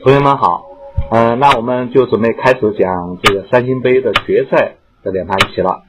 同学们好，那我们就准备开始讲这个三星杯的决赛的两盘棋了。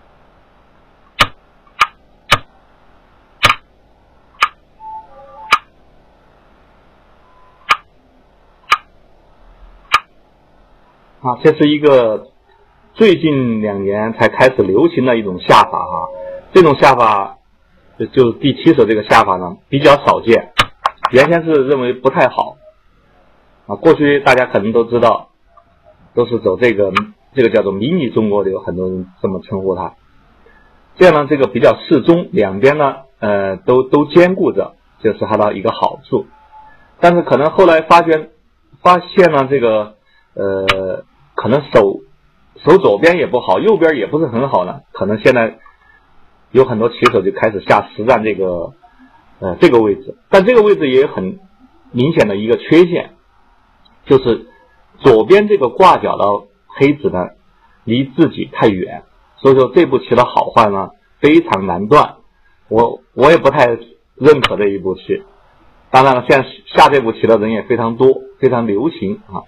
这是一个最近2年才开始流行的一种下法哈，这种下法就是第7手这个下法呢比较少见，原先是认为不太好。过去大家可能都知道，都是走这个叫做迷你中国流，很多人这么称呼它。这样呢，这个比较适中，两边呢，都兼顾着，这是它的一个好处。但是可能后来发现呢，这个可能手左边也不好，右边也不是很好呢。可能现在有很多棋手就开始下实战这个位置，但这个位置也有很明显的一个缺陷。就是左边这个挂角的黑子呢离自己太远，所以说这步棋的好坏呢非常难断，我也不太认可这一步棋。当然了，现在下这步棋的人也非常多，非常流行啊。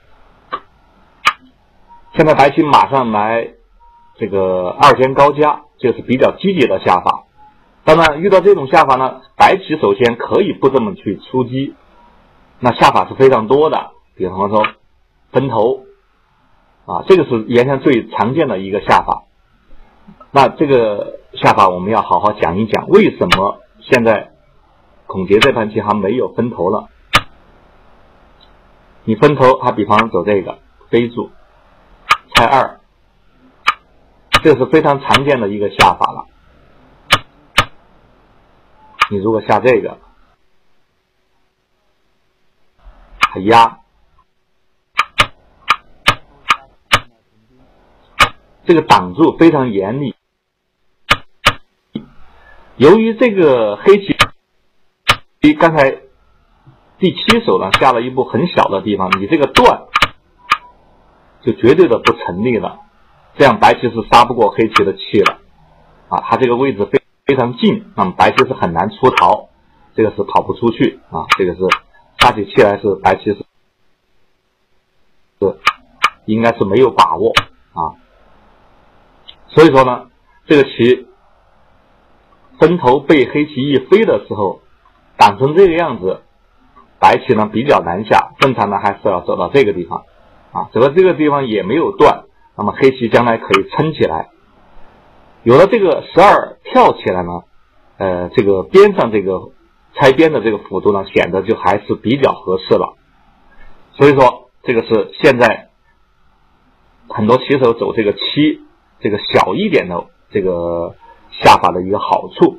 现在白棋马上来这个2间高加，这是比较积极的下法。当然遇到这种下法呢，白棋首先可以不这么去出击，那下法是非常多的。比方说分头这个是原先最常见的一个下法。那这个下法我们要好好讲一讲，为什么现在孔杰这盘棋还没有分头了。你分头，他比方走这个飞住拆2，这是非常常见的一个下法了。你如果下这个还压，这个挡住非常严厉。由于这个黑棋刚才第7手呢下了一步很小的地方，你这个断就绝对的不成立了，这样白棋是杀不过黑棋的气了它这个位置非常近，那么白棋是很难出逃，这个是跑不出去这个是杀起气来是白棋是应该是没有把握所以说呢，这个棋分头被黑棋一飞的时候挡成这个样子，白棋呢比较难下，正常呢还是要走到这个地方走到这个地方也没有断，那么黑棋将来可以撑起来。有了这个12跳起来呢，这个边上这个拆边的这个幅度呢显得就还是比较合适了。所以说这个是现在很多棋手走这个7这个小一点的这个下法的一个好处，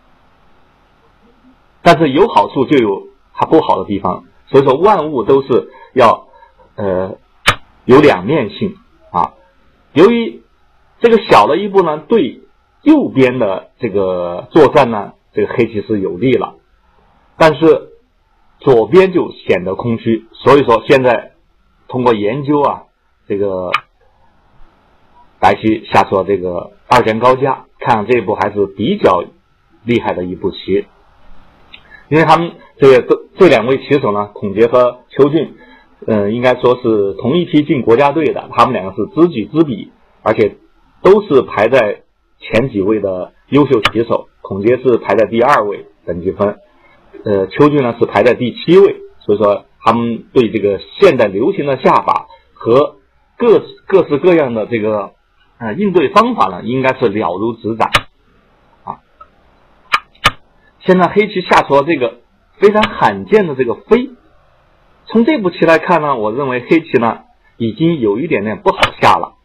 但是有好处就有它不好的地方，所以说万物都是要有两面性由于这个小的一步呢对右边的这个作战呢，这个黑棋是有利了，但是左边就显得空虚。所以说现在通过研究这个白棋下出了这个2间高加，看这一步还是比较厉害的一步棋。因为他们这两位棋手呢，孔杰和邱俊应该说是同一批进国家队的，他们两个是知己知彼，而且都是排在前几位的优秀棋手。孔杰是排在第2位等级分，邱俊呢是排在第7位。所以说他们对这个现代流行的下法和各式各样的这个应对方法呢应该是了如指掌现在黑棋下出了这个非常罕见的这个飞，从这步棋来看呢，我认为黑棋呢已经有一点点不好下了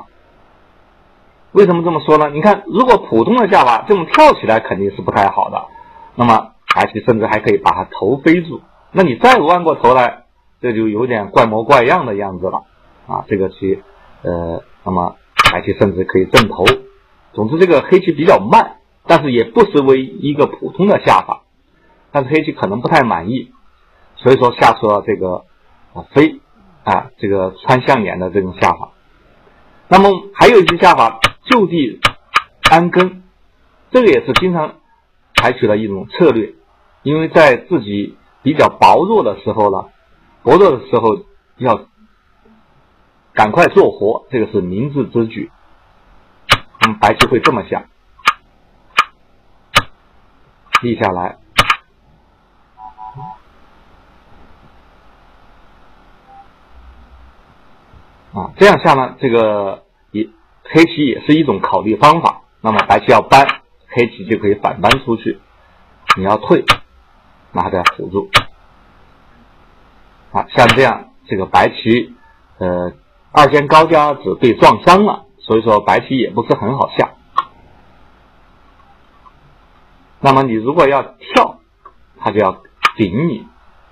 为什么这么说呢？你看，如果普通的下法这么跳起来肯定是不太好的，那么白棋甚至还可以把它头飞住，那你再弯过头来，这就有点怪模怪样的样子了这个棋那么白棋甚至可以正头。总之这个黑棋比较慢，但是也不失为一个普通的下法，但是黑棋可能不太满意，所以说下出了这个飞这个穿象眼的这种下法。那么还有一些下法就地安根，这个也是经常采取的一种策略，因为在自己比较薄弱的时候要赶快做活，这个是明智之举。白棋会这么下，立下来，这样下呢，这个黑棋也是一种考虑方法。那么白棋要搬，黑棋就可以反搬出去，你要退，拿它辅助。像这样，这个白棋二尖高加子被撞伤了，所以说白棋也不是很好下。那么你如果要跳，它就要顶你，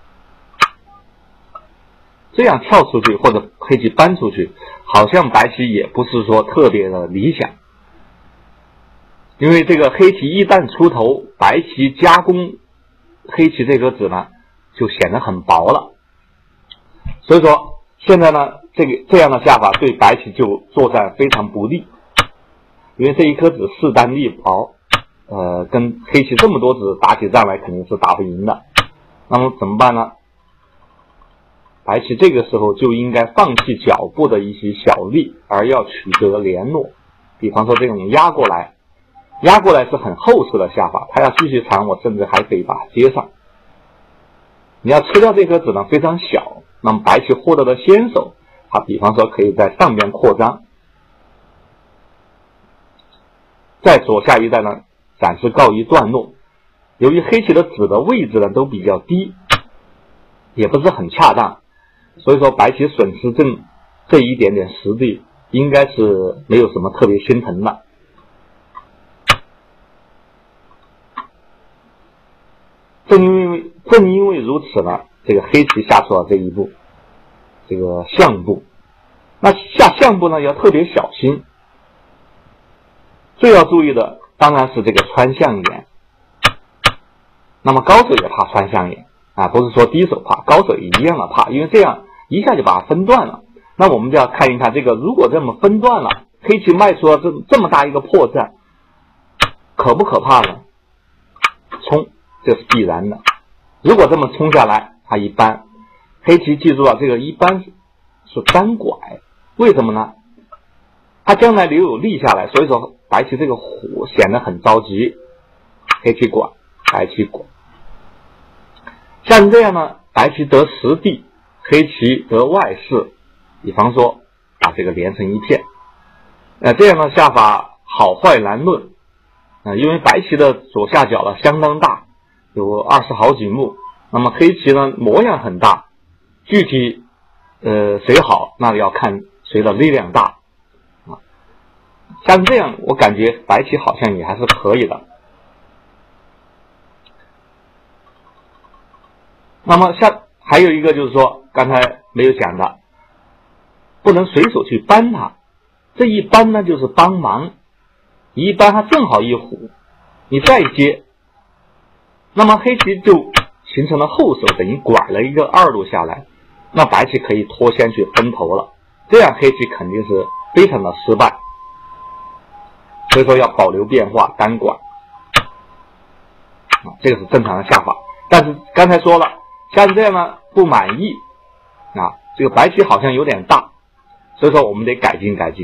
这样跳出去或者黑棋搬出去，好像白棋也不是说特别的理想。因为这个黑棋一旦出头，白棋加攻黑棋这颗子呢，就显得很薄了。所以说现在呢，这样的下法对白棋就作战非常不利，因为这一颗子势单力薄，跟黑棋这么多子打起仗来肯定是打不赢的。那么怎么办呢？白棋这个时候就应该放弃脚步的一些小力，而要取得联络。比方说这种压过来是很厚实的下法，它要继续长，我甚至还可以把它接上。你要吃掉这颗子呢非常小，那么白棋获得的先手，它比方说可以在上边扩张，在左下一带呢暂时告一段落。由于黑棋的子的位置呢都比较低，也不是很恰当，所以说白棋损失这一点点实力应该是没有什么特别心疼的。正因为如此呢，这个黑棋下出了这一步，这个象步。那下象步呢要特别小心，最要注意的当然是这个穿象眼。那么高手也怕穿象眼不是说低手怕，高手也一样的怕，因为这样一下就把它分断了。那我们就要看一看这个，如果这么分断了，黑棋迈出了这么大一个破绽，可不可怕呢？冲，这是必然的。如果这么冲下来，它一般，黑棋记住了，这个一般是单拐，为什么呢？它将来留有力下来，所以说白棋这个虎显得很着急，黑棋拐，白棋拐。像这样呢，白棋得实地，黑棋得外势，比方说把这个连成一片。这样的下法好坏难论，因为白棋的左下角呢相当大，有20好几目，那么黑棋呢模样很大，具体谁好那要看谁的力量大像这样我感觉白棋好像也还是可以的。那么还有一个就是说刚才没有讲的，不能随手去搬它，这一搬呢就是帮忙，你一搬它正好一虎，你再接，那么黑棋就形成了后手，等于拐了一个二路下来，那白棋可以脱先去分头了，这样黑棋肯定是非常的失败。所以说要保留变化，单拐这个是正常的下法。但是刚才说了，像这样呢不满意这个白棋好像有点大，所以说我们得改进改进。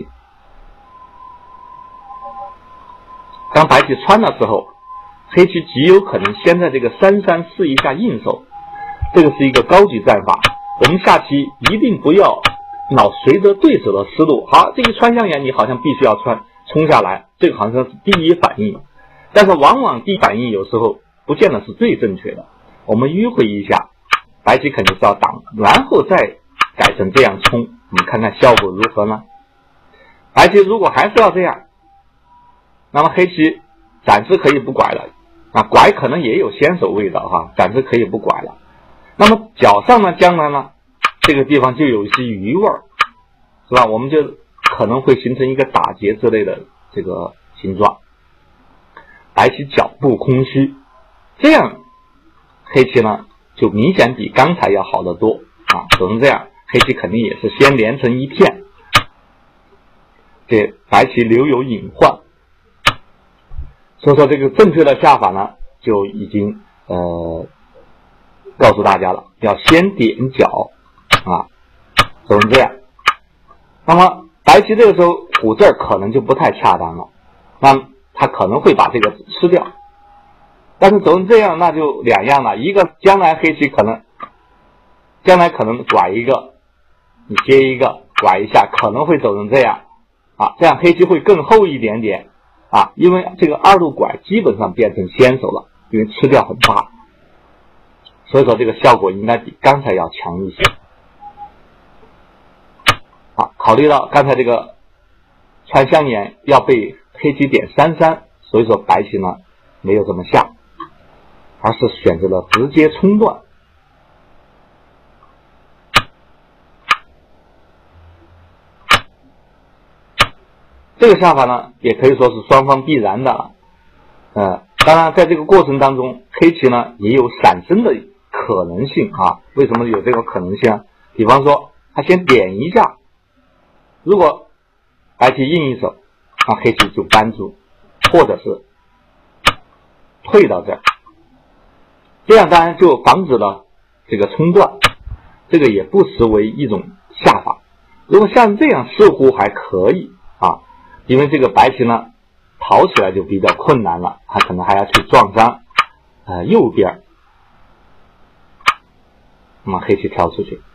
当白棋穿的时候，黑棋极有可能先在这个3-3试一下应手，这个是一个高级战法。我们下棋一定不要老随着对手的思路，好，这一穿象眼你好像必须要冲下来，这个好像是第一反应，但是往往第一反应有时候不见得是最正确的。我们迂回一下，白棋肯定是要挡，然后再改成这样冲，我们看看效果如何呢？白棋如果还是要这样，那么黑棋暂时可以不拐了拐可能也有先手味道暂时可以不拐了。那么角上呢，将来呢这个地方就有一些余味儿，是吧？我们就可能会形成一个打结之类的这个形状，白棋脚步空虚，这样黑棋呢就明显比刚才要好得多只能这样，黑棋肯定也是先连成一片，这白棋留有隐患。所以说这个正确的下法呢就已经告诉大家了，要先点脚走成这样。那么白棋这个时候虎这儿可能就不太恰当了，那他可能会把这个吃掉。但是走成这样那就两样了，一个将来黑棋可能拐一个，你接一个拐一下，可能会走成这样啊，这样黑棋会更厚一点点啊，因为这个二路拐基本上变成先手了，因为吃掉很大，所以说这个效果应该比刚才要强一些。好，考虑到刚才这个穿香眼要被黑棋点33，所以说白棋呢没有这么下，而是选择了直接冲断。这个下法呢也可以说是双方必然的了。当然在这个过程当中黑棋呢也有闪身的可能性啊。为什么有这个可能性啊？比方说他先点一下，如果白棋应一手，那黑棋就扳住，或者是退到这儿，这样当然就防止了这个冲断，这个也不失为一种下法。如果像这样似乎还可以啊，因为这个白棋呢逃起来就比较困难了，他可能还要去撞伤右边，那么黑棋跳出去，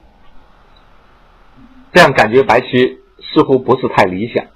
这样感觉白棋似乎不是太理想。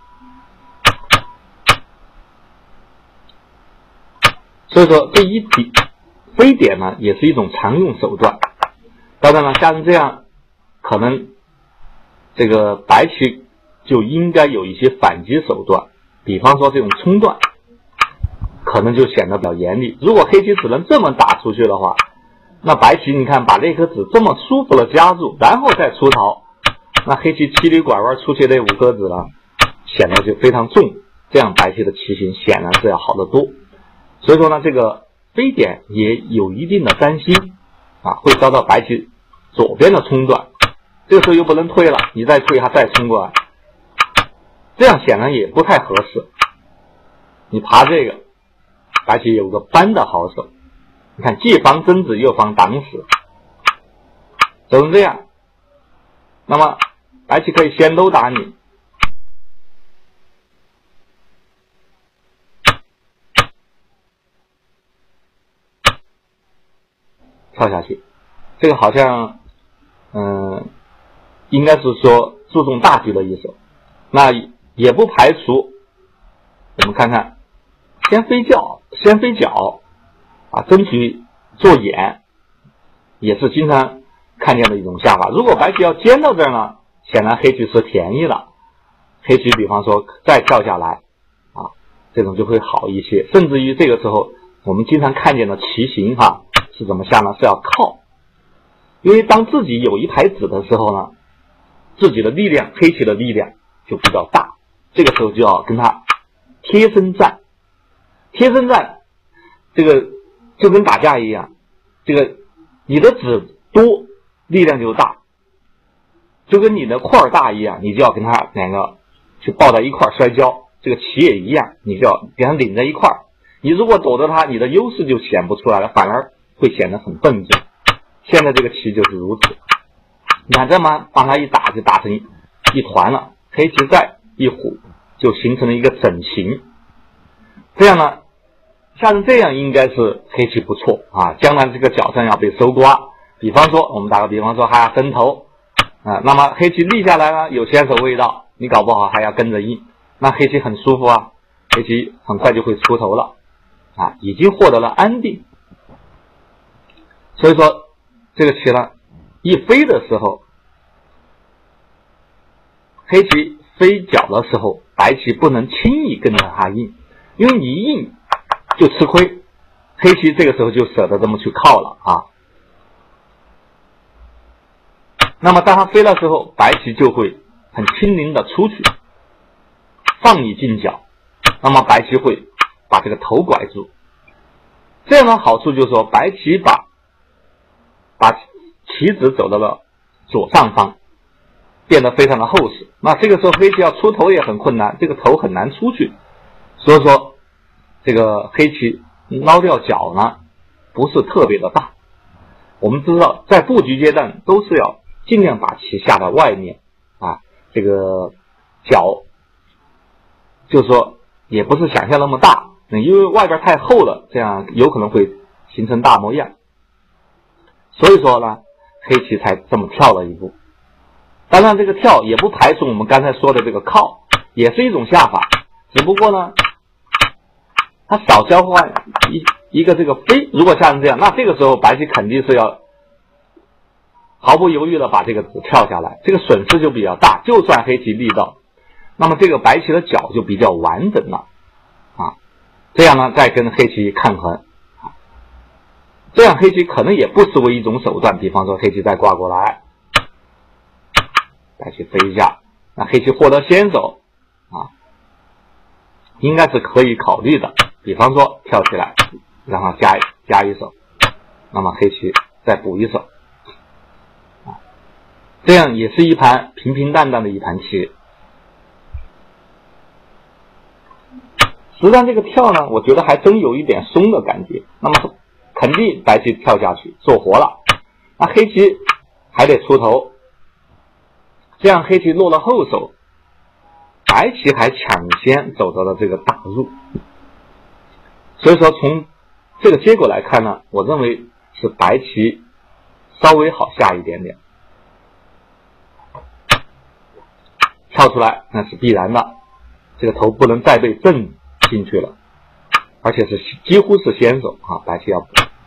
所以说这一笔飞点呢也是一种常用手段。当然了，像成这样可能这个白棋就应该有一些反击手段，比方说这种冲断可能就显得比较严厉。如果黑棋只能这么打出去的话，那白棋你看把这颗子这么舒服的夹住，然后再出逃，那黑棋七里拐弯出去这5颗子呢显得就非常重，这样白棋的棋形显然是要好得多。所以说呢这个飞点也有一定的担心啊，会遭到白棋左边的冲断，这个时候又不能退了，你再退他再冲过来，这样显然也不太合适。你爬这个白棋有个扳的好手，你看既防争子又防挡死，走成这样，那么白棋可以先都打你，跳下去，这个好像应该是说注重大局的一手。那也不排除我们看看先飞脚啊，争取做眼，也是经常看见的一种下法。如果白棋要尖到这儿呢，显然黑棋是便宜了，黑棋比方说再跳下来啊，这种就会好一些。甚至于这个时候我们经常看见的棋形是怎么下呢？是要靠，因为当自己有一排子的时候呢，自己的力量，黑棋的力量就比较大，这个时候就要跟他贴身战。贴身战这个就跟打架一样，这个你的子多力量就大，就跟你的块大一样，你就要跟他两个去抱在一块摔跤，这个棋也一样，你就要给他领在一块。你如果躲着他，你的优势就显不出来了，反而会显得很笨重。现在这个棋就是如此，你看这么帮他一打就打成一团了，黑棋再一虎就形成了一个整形。这样呢下成这样应该是黑棋不错啊，将来这个角上要被搜刮。比方说我们打个比方说还要分头那么黑棋立下来呢有先手味道，你搞不好还要跟着应，那黑棋很舒服啊，黑棋很快就会出头了已经获得了安定。所以说这个棋呢一飞的时候，黑棋飞角的时候，白棋不能轻易跟着他应，因为你一应就吃亏，黑棋这个时候就舍得这么去靠了那么当他飞的时候，白棋就会很轻灵的出去放你进角，那么白棋会把这个头拐住。这样的好处就是说白棋把棋子走到了左上方，变得非常的厚实，那这个时候黑棋要出头也很困难，这个头很难出去，所以说这个黑棋捞掉角呢不是特别的大。我们知道在布局阶段都是要尽量把棋下到外面啊，这个角就是说也不是想象那么大，因为外边太厚了，这样有可能会形成大模样。所以说呢，黑棋才这么跳了一步。当然这个跳也不排除我们刚才说的这个靠，也是一种下法，只不过呢它少交换一个这个飞，如果下成这样，那这个时候白棋肯定是要毫不犹豫的把这个子跳下来，这个损失就比较大。就算黑棋力道，那么这个白棋的角就比较完整了啊。这样呢再跟黑棋抗衡，这样黑棋可能也不失为一种手段。比方说黑棋再挂过来，白棋飞一下，那黑棋获得先手啊，应该是可以考虑的。比方说跳起来，然后加一手，那么黑棋再补一手啊，这样也是一盘平平淡淡的一盘棋。实际上这个跳呢，我觉得还真有一点松的感觉。那么肯定白棋跳下去做活了，那黑棋还得出头，这样黑棋落了后手，白棋还抢先走到了这个大入。所以说从这个结果来看呢，我认为是白棋稍微好下一点点。跳出来那是必然的，这个头不能再被震进去了，而且是几乎是先手啊，白棋要补。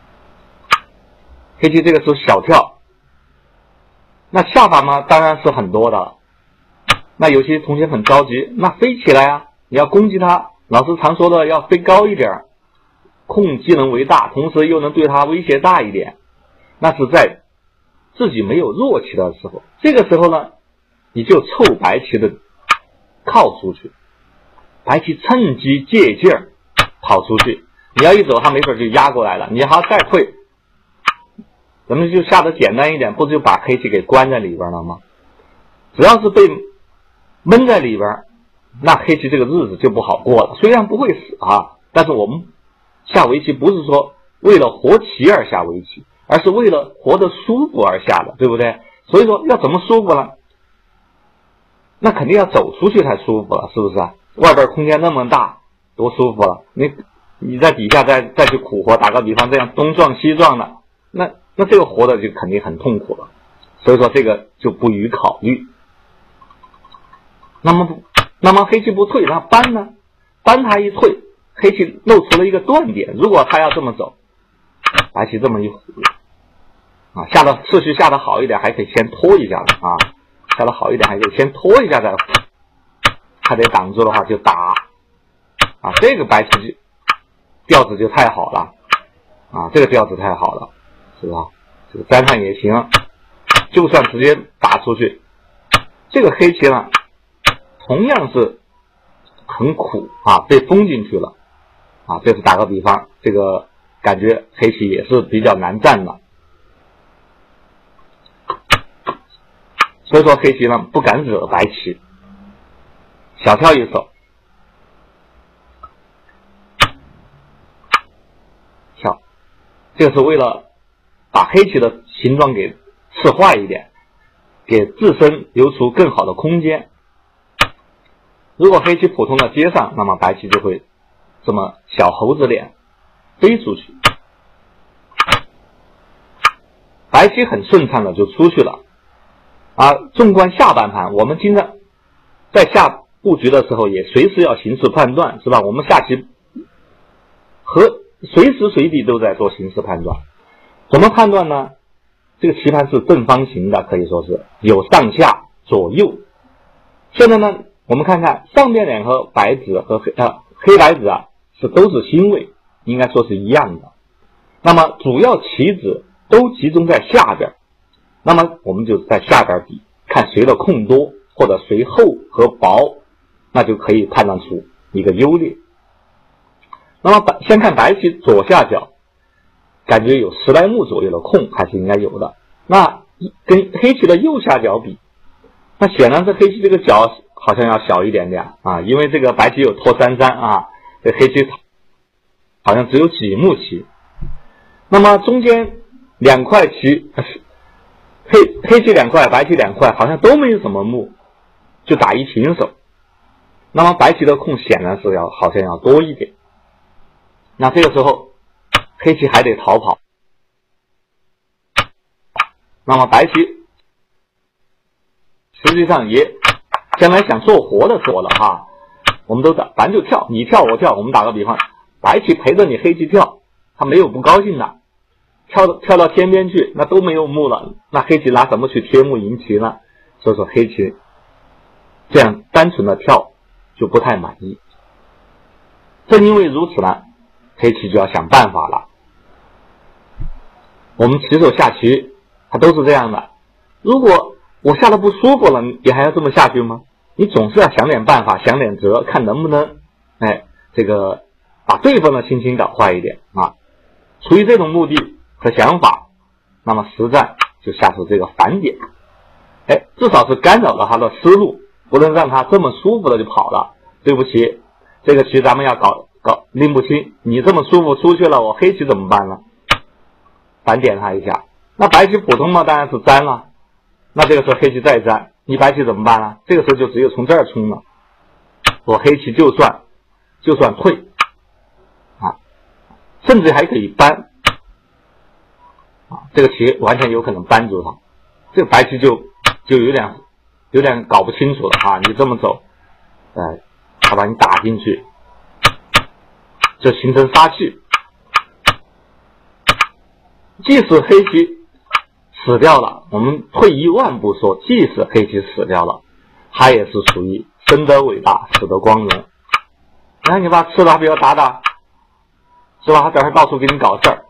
黑棋这个时候小跳，那下法嘛当然是很多的。那有些同学很着急，那飞起来啊，你要攻击他，老师常说的要飞高一点，控机能为大，同时又能对他威胁大一点，那是在自己没有弱棋的时候。这个时候呢，你就凑白棋的靠出去，白棋趁机借劲儿跑出去，你要一走他没准就压过来了，你还要再退，咱们就下得简单一点，不就把黑棋给关在里边了吗？只要是被闷在里边，那黑棋这个日子就不好过了。虽然不会死啊，但是我们下围棋不是说为了活棋而下围棋，而是为了活得舒服而下的，对不对？所以说要怎么舒服呢？那肯定要走出去才舒服了，是不是啊？外边空间那么大，多舒服了。你在底下再去苦活，打个比方这样东撞西撞的，那这个活的就肯定很痛苦了。所以说这个就不予考虑。那么黑棋不退，那扳呢？扳他一退，黑棋露出了一个断点。如果他要这么走，白棋这么一虎啊，下的次序下的好一点，还可以先拖一下的啊，下的好一点还可以先拖一下再虎。他得挡住的话就打啊，这个白棋调子就太好了啊，这个调子太好了，是吧？这个粘上也行，就算直接打出去，这个黑棋呢同样是很苦啊，被封进去了啊。这是打个比方，这个感觉黑棋也是比较难战的。所以说黑棋呢不敢惹白棋，小跳一手，跳，这个是为了把黑棋的形状给刺坏一点，给自身留出更好的空间。如果黑棋普通的接上，那么白棋就会这么小猴子脸飞出去，白棋很顺畅的就出去了啊。纵观下半盘，我们经常在下布局的时候也随时要形势判断，是吧？我们下棋和随时随地都在做形势判断。怎么判断呢？这个棋盘是正方形的，可以说是有上下左右。现在呢我们看看上面两个白子和黑白子啊，都是星位，应该说是一样的。那么主要棋子都集中在下边，那么我们就在下边比，看谁的空多或者谁厚和薄，那就可以判断出一个优劣。那么先看白棋左下角，感觉有10来目左右的空还是应该有的。那跟黑棋的右下角比，那显然是黑棋这个角好像要小一点点啊，因为这个白棋有拖33啊，这黑棋好像只有几目棋。那么中间两块棋黑棋2块，白棋2块，好像都没有什么目，就打一平手。那么白棋的空显然是好像要多一点。那这个时候黑棋还得逃跑。那么白棋实际上也将来想做活的做了哈，我们都打，咱就跳，你跳我跳，我们打个比方，白棋陪着你黑棋跳，他没有不高兴的，跳到天边去，那都没有目了，那黑棋拿什么去贴目赢棋呢？所以说黑棋这样单纯的跳就不太满意。正因为如此呢，黑棋就要想办法了。我们棋手下棋他都是这样的，如果我下的不舒服了，你还要这么下去吗？你总是要想点办法，想点辙，看能不能这个把对方的心情搞坏一点啊。出于这种目的和想法，那么实战就下出这个反点，至少是干扰了他的思路，不能让他这么舒服的就跑了。对不起，这个棋咱们要搞拎不清，你这么舒服出去了，我黑棋怎么办呢？反点他一下。那白棋普通嘛，当然是粘了。那这个时候黑棋再粘，你白棋怎么办呢？这个时候就只有从这儿冲了。我黑棋就算退啊，甚至还可以扳啊，这个棋完全有可能扳住他。这个白棋就有点搞不清楚了啊！你这么走，他把你打进去，就形成杀气。即使黑棋死掉了，我们退一万步说，即使黑棋死掉了，他也是属于生得伟大，死得光荣。然后你把他吃了，比如打打，是吧？他等会到处给你搞事儿。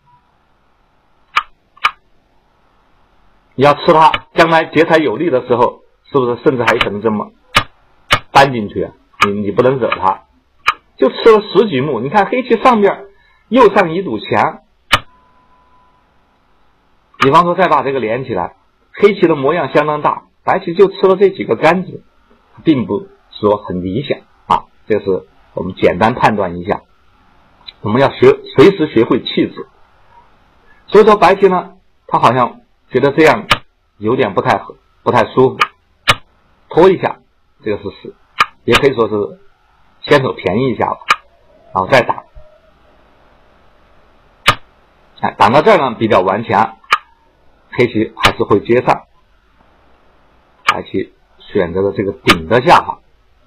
你要吃他，将来劫财有利的时候，是不是甚至还有可能这么搬进去啊？你不能惹他，就吃了10几目。你看黑棋上边右上一堵墙，比方说再把这个连起来，黑棋的模样相当大，白棋就吃了这几个杆子，并不说很理想啊。这是我们简单判断一下，我们要随时学会气质。所以说白棋呢，他好像觉得这样有点不太舒服，拖一下，这个是死，也可以说是先手便宜一下吧，然后再打。打到这儿呢比较顽强，黑棋还是会接上，白棋选择了这个顶的下法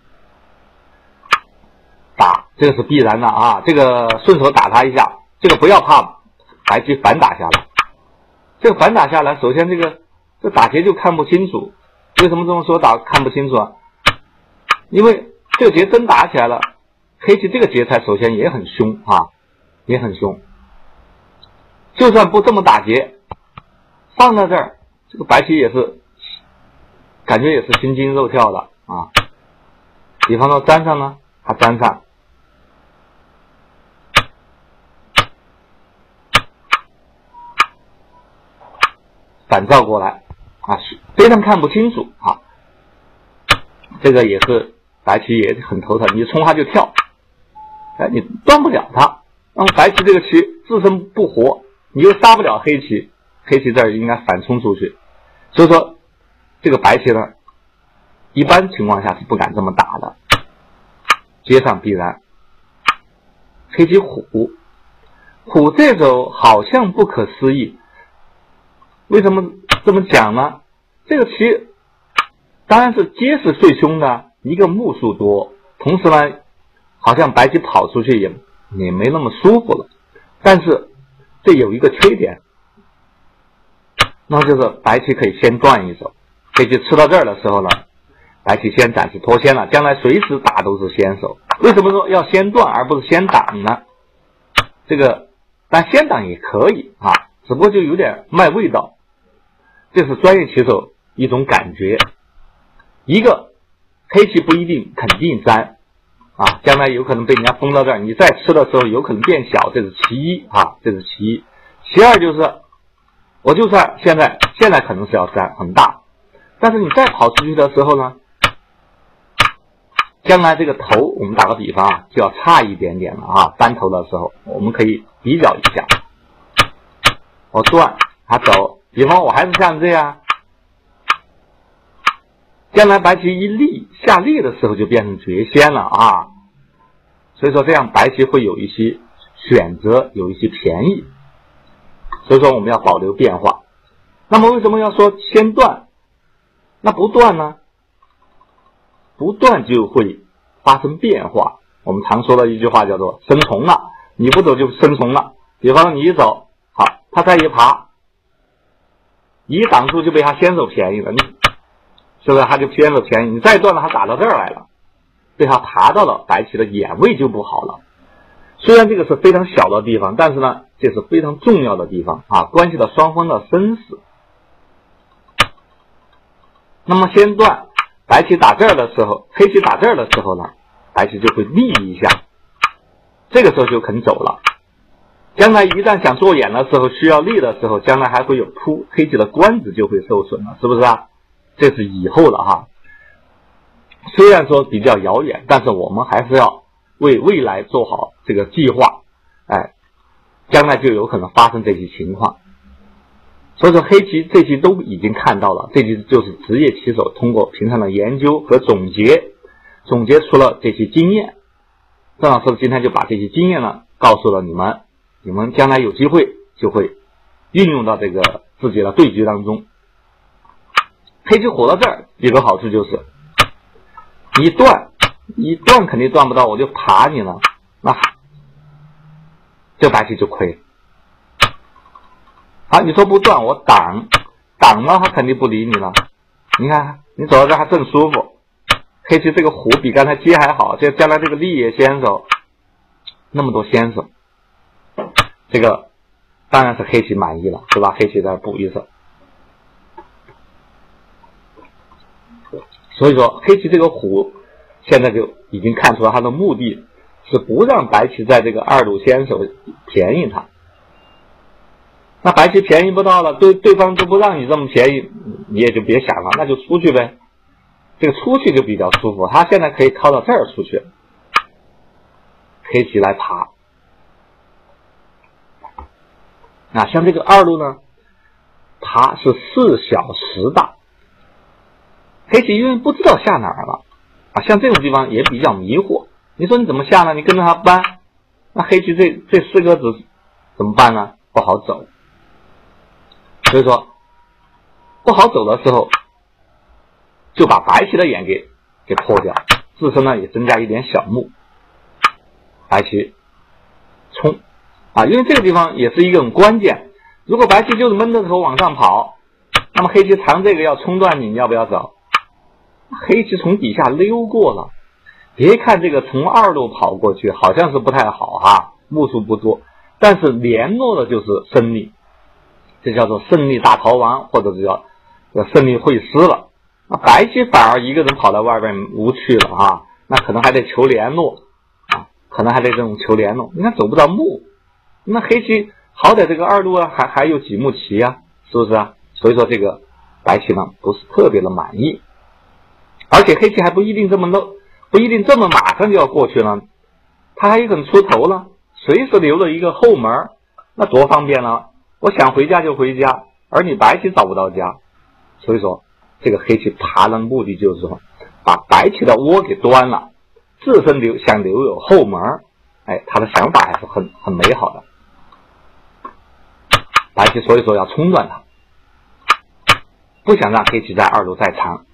打，这个是必然的啊。这个顺手打他一下，这个不要怕白棋反打下来。这个反打下来，首先这打劫就看不清楚。为什么这么说看不清楚啊？因为这个劫真打起来了，黑棋这个劫财首先也很凶啊，也很凶。就算不这么打劫，放到这儿，这个白棋也是感觉也是心惊肉跳的啊。比方说粘上呢，他粘上，反照过来啊，非常看不清楚啊。这个也是白棋也很头疼，你冲他就跳，你断不了他。那么白棋这个棋自身不活，你又杀不了黑棋，黑棋这儿应该反冲出去。所以说这个白棋呢，一般情况下是不敢这么打的，接上必然。黑棋虎这手好像不可思议，为什么这么讲呢？这个棋当然是街是最凶的，一个目数多，同时呢好像白棋跑出去也没那么舒服了。但是这有一个缺点，那就是白棋可以先断一手，黑棋吃到这儿的时候呢，白棋先暂时脱先了，将来随时打都是先手。为什么说要先断而不是先挡呢？这个但先挡也可以啊，只不过就有点卖味道。这是专业棋手一种感觉。一个黑棋不一定肯定粘啊，将来有可能被人家封到这儿，你再吃的时候有可能变小，这是其一啊，这是其一。其二就是我就算现在可能是要粘很大，但是你再跑出去的时候呢，将来这个头我们打个比方啊，就要差一点点了啊。单头的时候我们可以比较一下，我断他走， 比方我还是像这样，将来白棋一立下立的时候就变成绝先了啊。所以说这样白棋会有一些选择，有一些便宜，所以说我们要保留变化。那么为什么要说先断？那不断呢？不断就会发生变化。我们常说的一句话叫做生虫了，你不走就生虫了。比方说你一走，好，他再一爬，一挡住就被他先手便宜了，你是不是他就先手便宜？你再断了，他打到这儿来了，被他爬到了白棋的眼位就不好了。虽然这个是非常小的地方，但是呢，这是非常重要的地方啊，关系到双方的生死。那么先断，白棋打这儿的时候，黑棋打这儿的时候呢，白棋就会立一下，这个时候就肯走了。将来一旦想做眼的时候，需要立的时候，将来还会有扑，黑棋的官子就会受损了，是不是啊？这是以后了哈。虽然说比较遥远，但是我们还是要为未来做好这个计划，将来就有可能发生这些情况。所以说黑棋这棋都已经看到了，这棋就是职业棋手通过平常的研究和总结出了这些经验。郑老师今天就把这些经验呢告诉了你们，你们将来有机会就会运用到这个自己的对局当中。黑棋活到这儿有个好处就是，一断肯定断不到，我就爬你了，那这白棋就亏了。啊，你说不断，我挡了，他肯定不理你了。你看，你走到这还正舒服。黑棋这个虎比刚才接还好，这将来这个立也先手，那么多先手，这个当然是黑棋满意了，是吧？黑棋再补一手。所以说，黑棋这个虎现在就已经看出了他的目的是不让白棋在这个二路先手便宜他。那白棋便宜不到了，对方都不让你这么便宜，你也就别想了，那就出去呗。这个出去就比较舒服，他现在可以靠到这儿出去，黑棋来爬。那像这个二路呢，爬是4小10大，黑棋因为不知道下哪儿了啊，像这种地方也比较迷惑。你说你怎么下呢？你跟着他搬，那黑棋这4个子怎么办呢？不好走。所以说不好走的时候，就把白棋的眼给破掉，自身呢也增加一点小目。白棋冲啊，因为这个地方也是一个很关键。如果白棋就是闷着头往上跑，那么黑棋藏这个要冲断你要不要走？黑棋从底下溜过了，别看这个从二路跑过去好像是不太好哈，目数不多，但是联络的就是胜利，这叫做胜利大逃亡，或者是叫胜利会师了。那白棋反而一个人跑到外边无趣了啊，那可能还得求联络啊，可能还得这种求联络，你看走不到目，那黑棋好歹这个二路啊还有几目棋啊，是不是啊？所以说这个白棋呢不是特别的满意，而且黑棋还不一定这么马上就要过去了，他还有可能出头了，随时留了一个后门，那多方便了，我想回家就回家，而你白棋找不到家。所以说这个黑棋爬的目的就是说把白棋的窝给端了，自身想留有后门，他的想法还是很美好的。白棋所以说要冲断它，不想让黑棋在二路再藏。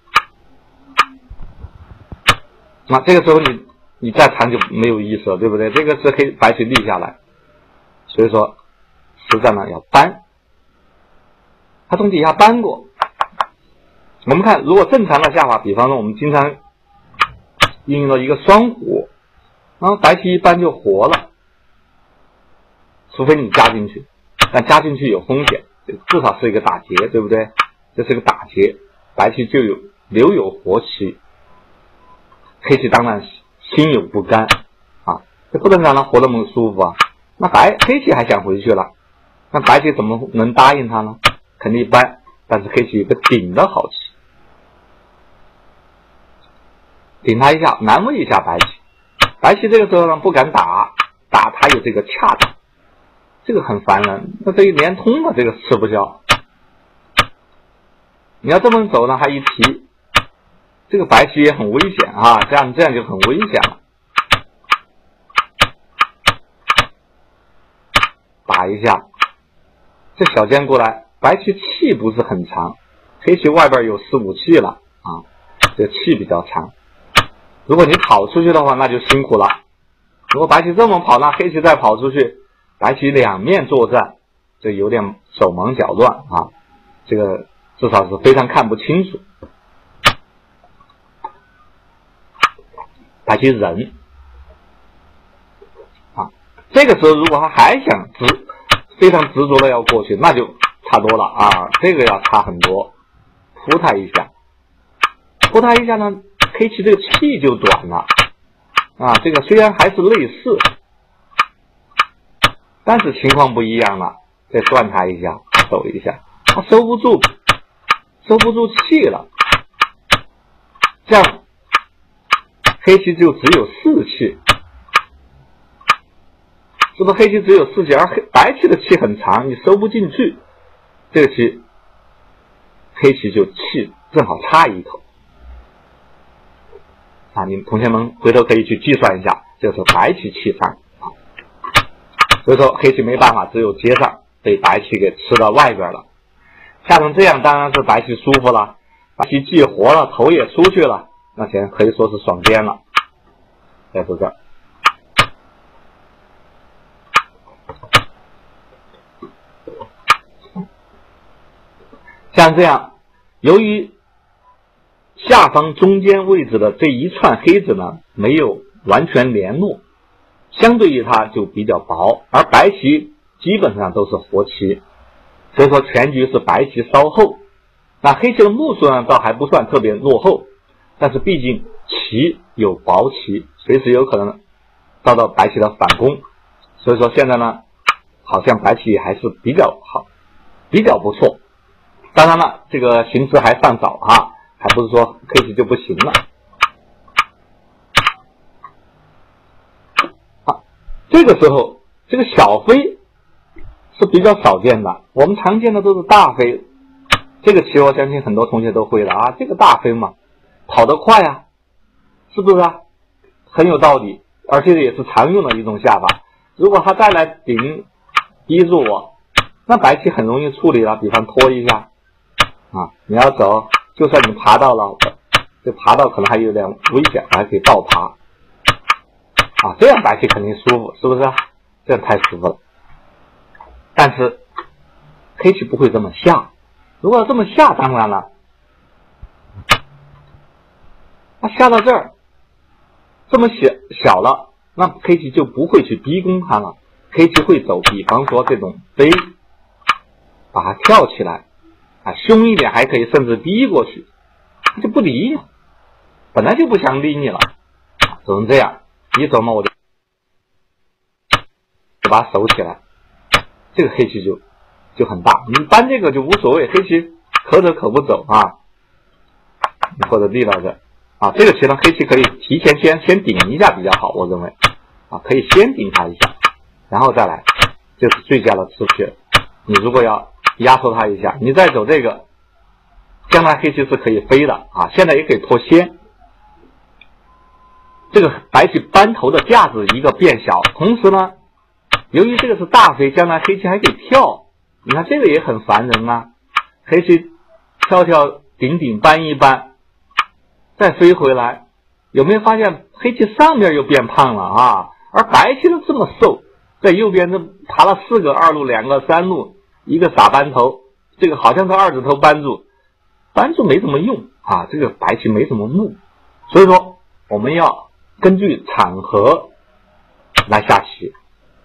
那这个时候你再藏就没有意思了，对不对？这个是白棋立下来，所以说实战呢要搬，他从底下搬过。我们看如果正常的下法，比方说我们经常应用到一个双虎，然后白棋一搬就活了，除非你加进去，但加进去有风险，至少是一个打劫，对不对？这是个打劫，白棋就留有活棋，黑棋当然心有不甘啊，这不能让他活那么舒服啊。那黑棋还想回去了，那白棋怎么能答应他呢？肯定搬，但是黑棋有个顶的好棋，顶他一下，难为一下白棋。白棋这个时候呢不敢打他有这个恰打，这个很烦人，那这一连通了，这个吃不消。 你要这么走呢，他一提，这个白棋也很危险啊，这样就很危险了。打一下，这小尖过来，白棋气不是很长，黑棋外边有4、5气了啊，这气比较长。如果你跑出去的话，那就辛苦了。如果白棋这么跑，那黑棋再跑出去，白棋两面作战，这有点手忙脚乱啊，这个至少是非常看不清楚。白棋忍啊，这个时候如果他还想非常执着的要过去，那就差多了啊，这个要差很多。扑他一下，扑他一下呢，黑棋这个气就短了啊，这个虽然还是类似，但是情况不一样了。再断他一下，走一下，他收不住气了，这样黑棋就只有4气，是不是？黑棋只有4气，而白棋的气很长，你收不进去，这个棋黑棋就气正好差一口啊！你们同学们回头可以去计算一下，这是白棋气长啊，所以说黑棋没办法，只有接上，被白棋给吃到外边了。下成这样当然是白棋舒服了，白棋既活了，头也出去了，那现在可以说是爽颠了。在这儿，像这样，由于下方中间位置的这一串黑子呢没有完全联络，相对于它就比较薄，而白棋基本上都是活棋，所以说全局是白棋稍后。那黑棋的目数呢倒还不算特别落后，但是毕竟棋有薄棋，随时有可能遭到白棋的反攻，所以说现在呢好像白棋还是比较好，比较不错。当然了，这个形势还尚早啊，还不是说黑棋就不行了。这个时候这个小飞是比较少见的，我们常见的都是大飞。这个棋我相信很多同学都会了啊，这个大飞嘛，跑得快啊，是不是啊？很有道理，而且也是常用的一种下法。如果他再来逼住我，那白棋很容易处理了，比方拖一下啊，你要走，就算你爬到了，这爬到可能还有点危险，还可以倒爬啊，这样白棋肯定舒服，是不是？这样太舒服了。但是黑棋不会这么下，如果这么下，当然了，那下到这儿这么小了，那黑棋就不会去逼攻它了，黑棋会走，比方说这种飞，把它跳起来啊，凶一点还可以，甚至逼过去，他就不理你，本来就不想理你了，只能这样，一走嘛我就把它守起来，这个黑棋就很大，你搬这个就无所谓，黑棋可走可不走啊，或者立到这啊，这个棋呢黑棋可以提前先顶一下比较好，我认为啊，可以先顶它一下，然后再来，这是最佳的次序。你如果要压缩它一下，你再走这个，将来黑棋是可以飞的啊，现在也可以脱先。这个白棋扳头的架子一个变小，同时呢，由于这个是大飞，将来黑棋还可以跳，你看这个也很烦人啊，黑棋跳顶扳一扳，再飞回来，有没有发现黑棋上面又变胖了啊？而白棋都这么瘦，在右边这爬了4个2路2个3路，一个傻扳头，这个好像是2指头扳住没什么用啊，这个白棋没什么目，所以说我们要根据场合来下棋。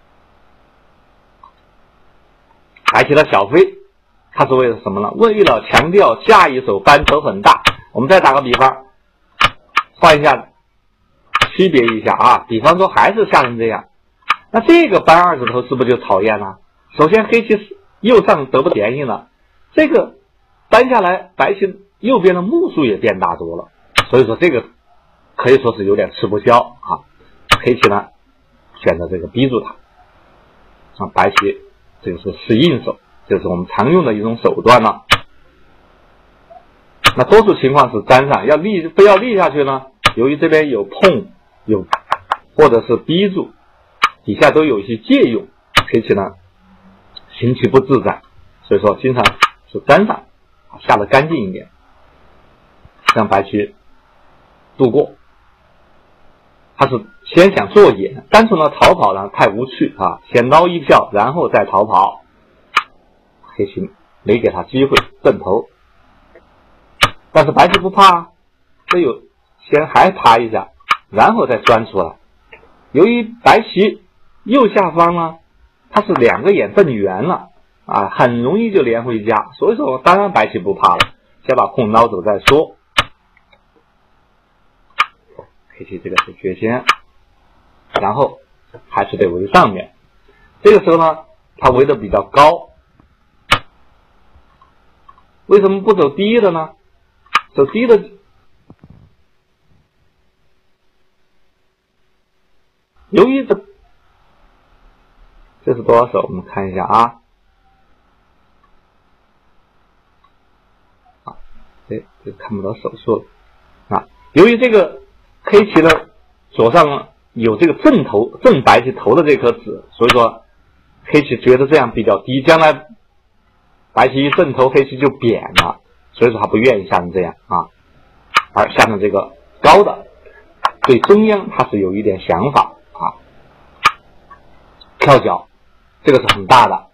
白棋的小飞，它是为了什么呢？为了强调下一手扳头很大。我们再打个比方，换一下，区别一下啊。比方说还是下成这样，那这个扳2指头是不是就讨厌了？首先黑棋右上得不便宜了，这个扳下来，白棋右边的目数也变大多了，所以说这个可以说是有点吃不消啊。黑棋呢选择这个逼住它，啊，白棋这个是使硬手，这是我们常用的一种手段了。 那多数情况是粘上，非要立下去呢，由于这边有碰或者是逼住，底下都有一些借用，黑棋呢行棋不自在，所以说经常是粘上，下得干净一点，让白棋度过。他是先想做眼，单纯的逃跑呢太无趣啊，先捞一票，然后再逃跑。黑棋没给他机会正头，但是白棋不怕，这有先还爬一下，然后再钻出来。由于白棋右下方呢，它是2个眼正圆了啊，很容易就连回家，所以说当然白棋不怕了，先把空捞走再说。黑棋这个是绝先，然后还是得围上面。这个时候呢，他围的比较高，为什么不走低的呢？走低的，由于这是多少手？我们看一下啊。这看不到手数了啊。由于这个黑棋的左上有这个正白棋头的这颗子，所以说黑棋觉得这样比较低，将来白棋一正头，黑棋就扁了，所以说他不愿意下成这样啊，而下成这个高的，对中央他是有一点想法啊。跳脚，这个是很大的，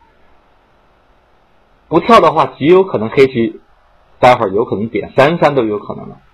不跳的话，极有可能黑棋待会儿有可能点3-3都有可能了。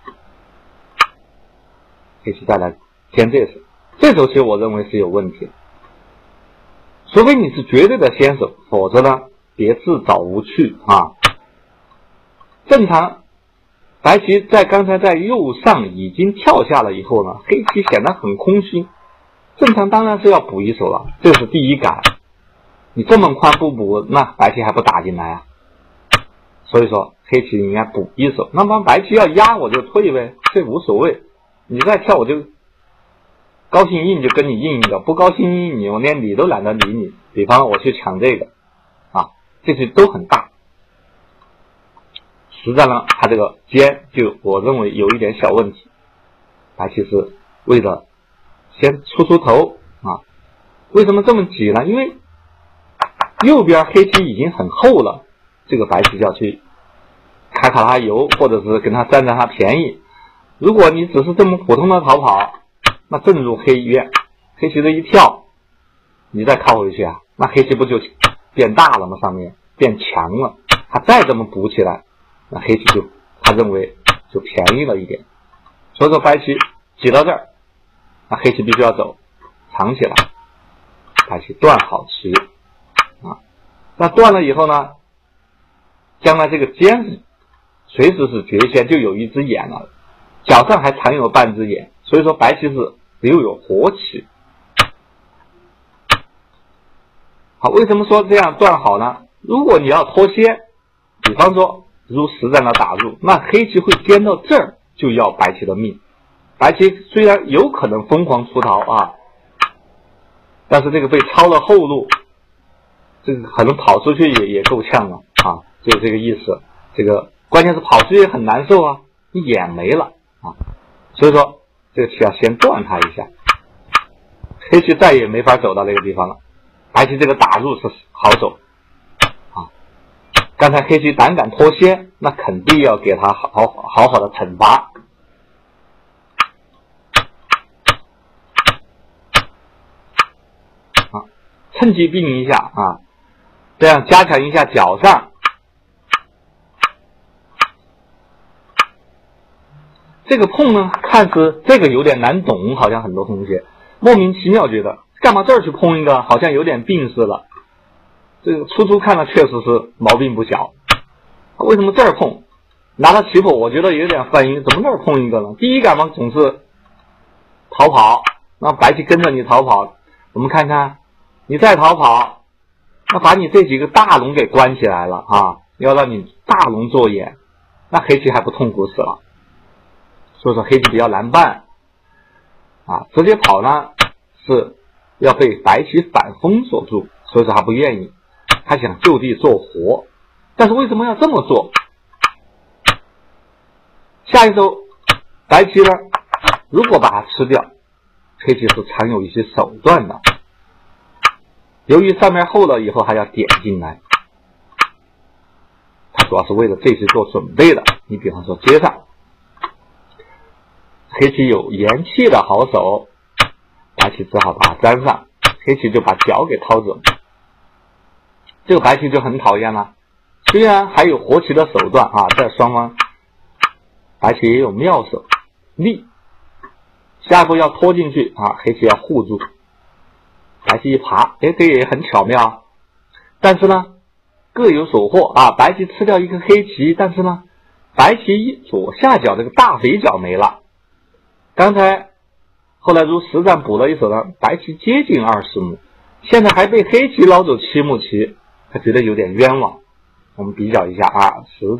黑棋再来先这手，这手其实我认为是有问题，除非你是绝对的先手，否则呢别自找无趣啊。正常白棋刚才在右上已经跳下了以后呢，黑棋显得很空心，正常当然是要补一手了，这是第一感。你这么宽不补，那白棋还不打进来啊？所以说黑棋应该补一手，那么白棋要压我就退呗，这无所谓。你再跳我就高兴硬就跟你硬一个，不高兴硬你我连理都懒得理你。比方我去抢这个啊，这些都很大。实战呢，他这个尖就我认为有一点小问题。白棋是为了先出头啊，为什么这么挤呢？因为右边黑棋已经很厚了，这个白棋就要去卡他油，或者是跟他占他便宜。如果你只是这么普通的逃跑，那正如黑约，黑棋这一跳，你再靠回去啊，那黑棋不就变大了吗？上面变强了，他再这么补起来，那黑棋他认为就便宜了一点。所以说白棋挤到这儿，那黑棋必须要走，藏起来，白棋断好棋啊。那断了以后呢，将来这个尖随时是绝先，就有一只眼了。脚上还藏有半只眼，所以说白棋是留有活棋。好，为什么说这样断好呢？如果你要脱先，比方说如实战的打入，那黑棋会尖到这儿，就要白棋的命。白棋虽然有可能疯狂出逃啊，但是这个被抄了后路，这个可能跑出去也够呛了啊，就这个意思。这个关键是跑出去也很难受啊，你眼没了啊，所以说这个棋要先断它一下，黑棋再也没法走到那个地方了。白棋这个打入是好手啊，刚才黑棋胆敢脱先，那肯定要给他好好的惩罚。啊，趁机并一下啊，这样加强一下脚上。这个碰呢，看似这个有点难懂，好像很多同学莫名其妙觉得干嘛这儿去碰一个，好像有点病似的。这个初看了确实是毛病不小。为什么这儿碰？拿到棋谱我觉得有点反应，怎么这儿碰一个呢？第一感嘛总是逃跑，那白棋跟着你逃跑，我们看看你再逃跑，那把你这几个大龙给关起来了啊，要让你大龙做眼，那黑棋还不痛苦死了。所以说黑棋比较难办啊，直接跑呢是要被白棋反封锁住，所以说他不愿意，他想就地做活。但是为什么要这么做？ 下一手白棋呢，如果把它吃掉，黑棋是常有一些手段的。由于上面厚了以后还要点进来，它主要是为了这些做准备的。你比方说接上，黑棋有延气的好手，白棋只好把它粘上，黑棋就把角给掏走。这个白棋就很讨厌了，虽然还有活棋的手段啊，在双方白棋也有妙手力，下一步要拖进去啊，黑棋要护住，白棋一爬，这也很巧妙。但是呢，各有所获啊，白棋吃掉一个黑棋，但是呢，白棋左下角这个大肥角没了。刚才后来如实战补了一手呢，白棋接近20目，现在还被黑棋捞走7目棋，他觉得有点冤枉。我们比较一下啊，实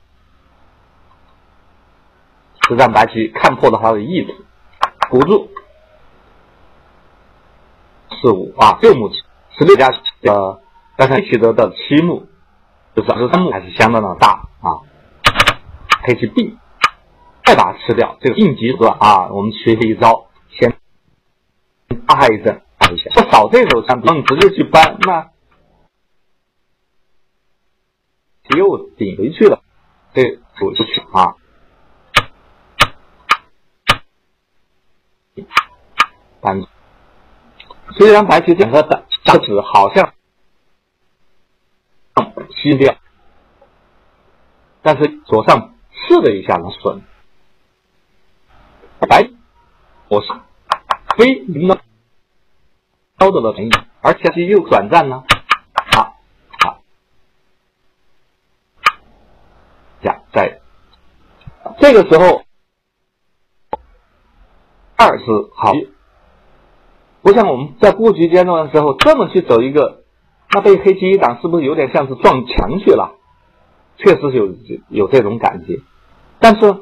战白棋看破了他的意思，鼓住4、5啊，6目棋，16加刚才棋得的7目，就是23目，还是相当的大啊。黑棋 B 再把它吃掉，这个应急手段啊，我们学一招，先大一阵打一下，不扫这手枪，你直接去搬，那又顶回去了，这走出去啊。虽然白棋整个的子好像吸掉，但是左上试了一下能损。白我是非领导得了便宜，而且是又转战呢，在这个时候2是好，不像我们在布局阶段的时候这么去走一个，那被黑棋一挡是不是有点像是撞墙去了？确实是有这种感觉，但是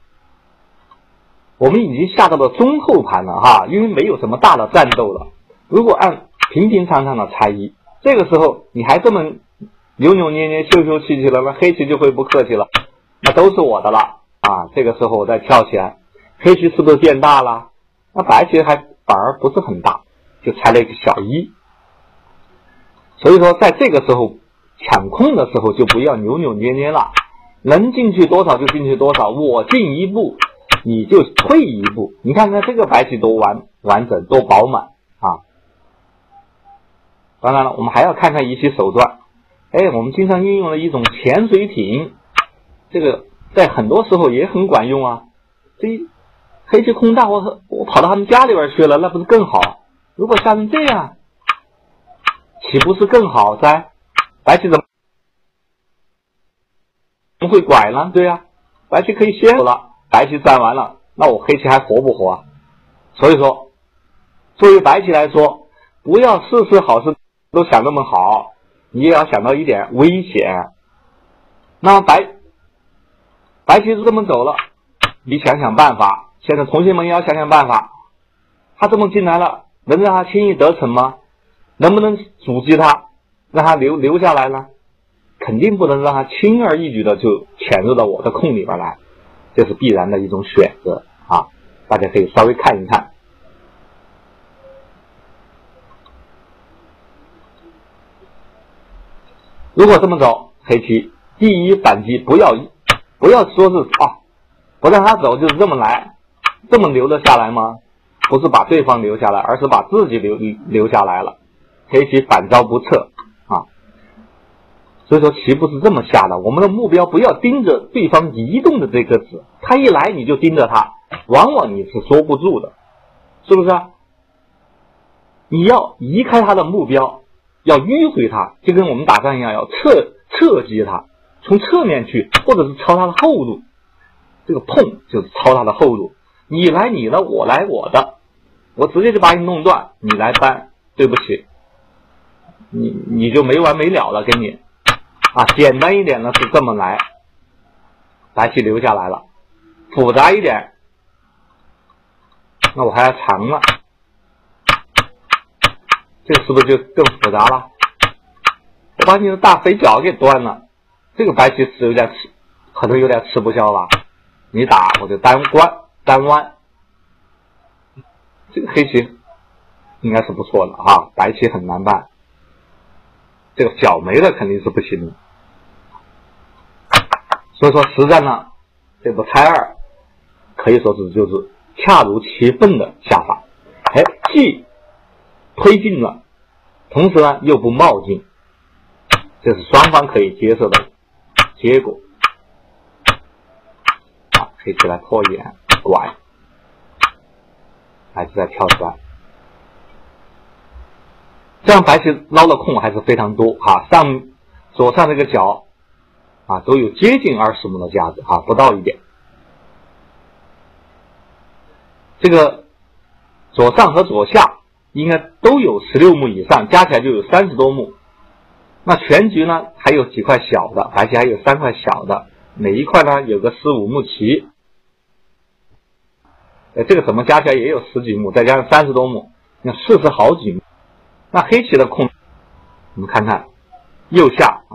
我们已经下到了中后盘了哈，因为没有什么大的战斗了。如果按平平常常的猜疑，这个时候你还这么扭扭捏捏、秀秀气气了，那黑棋就会不客气了，那都是我的了啊！这个时候我再跳起来，黑棋是不是变大了？那白棋还反而不是很大，就猜了一个小1。所以说，在这个时候抢空的时候就不要扭扭捏捏了，能进去多少就进去多少，我进一步你就退一步。你看看这个白棋多完整多饱满啊！当然了，我们还要看看一些手段。我们经常运用了一种潜水艇，这个在很多时候也很管用啊。这黑棋空大，我跑到他们家里边去了，那不是更好？如果下成这样，岂不是更好噻？白棋怎么会拐呢？对啊，白棋可以先走了，白棋占完了，那我黑棋还活不活啊？所以说，作为白棋来说，不要事事好事都想那么好，你也要想到一点危险。那么白棋是这么走了，你想想办法。现在同学们也要想想办法，他这么进来了，能让他轻易得逞吗？能不能阻击他，让他留下来呢？肯定不能让他轻而易举的就潜入到我的空里边来，这是必然的一种选择啊！大家可以稍微看一看。如果这么走，黑棋第一反击不要说是不让他走就是这么来，这么留得下来吗？不是把对方留下来，而是把自己留下来了。黑棋反招不测啊，所以说棋不是这么下的。我们的目标不要盯着对方移动的这颗子，他一来你就盯着他，往往你是收不住的，是不是啊？你要移开他的目标，要迂回他，就跟我们打仗一样，要侧击他，从侧面去，或者是抄他的后路。这个碰就是抄他的后路，你来你的，我来我的，我直接就把你弄断，你来搬，对不起，你就没完没了了，跟你啊，简单一点呢是这么来，白棋留下来了，复杂一点，那我还要长了，这个是不是就更复杂了？我把你的大肥角给断了，这个白棋可能有点吃不消了。 你打我就单弯，这个黑棋应该是不错的啊，白棋很难办，这个角没了肯定是不行的。所以说实战呢，这步拆二可以说是就是恰如其分的下法，既推进了，同时呢又不冒进，这是双方可以接受的结果。黑棋来破眼拐，白棋再跳出来，这样白棋捞的空还是非常多啊，左上这个角啊都有接近20目的价值啊，不到一点。这个左上和左下应该都有16目以上，加起来就有30多目。那全局呢还有几块小的，白棋还有3块小的，每一块呢有个15目棋。这个怎么加起来也有10几目，再加上30多目，那40好几目。那黑棋的空，我们看看右下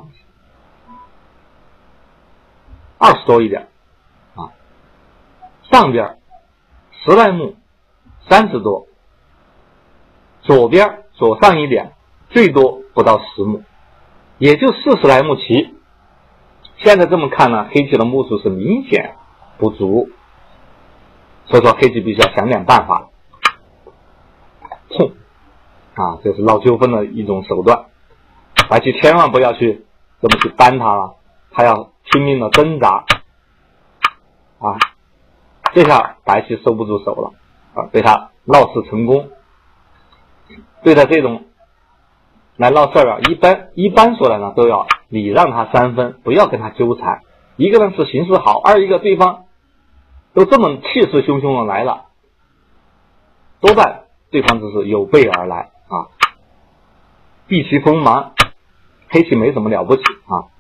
20多一点啊，上边10来目30多，左边左上一点最多不到10目，也就40来目棋。现在这么看呢，黑棋的目数是明显不足，所以说黑棋必须要想点办法冲啊，这是闹纠纷的一种手段。白棋千万不要去这么去扳它了，他要拼命的挣扎啊，这下白棋收不住手了啊，被他闹事成功。对待这种来闹事啊，一般说来呢，都要礼让他3分，不要跟他纠缠。一个呢是形势好，二一个对方都这么气势汹汹的来了，多半对方只是有备而来啊，避其锋芒。黑棋没什么了不起啊，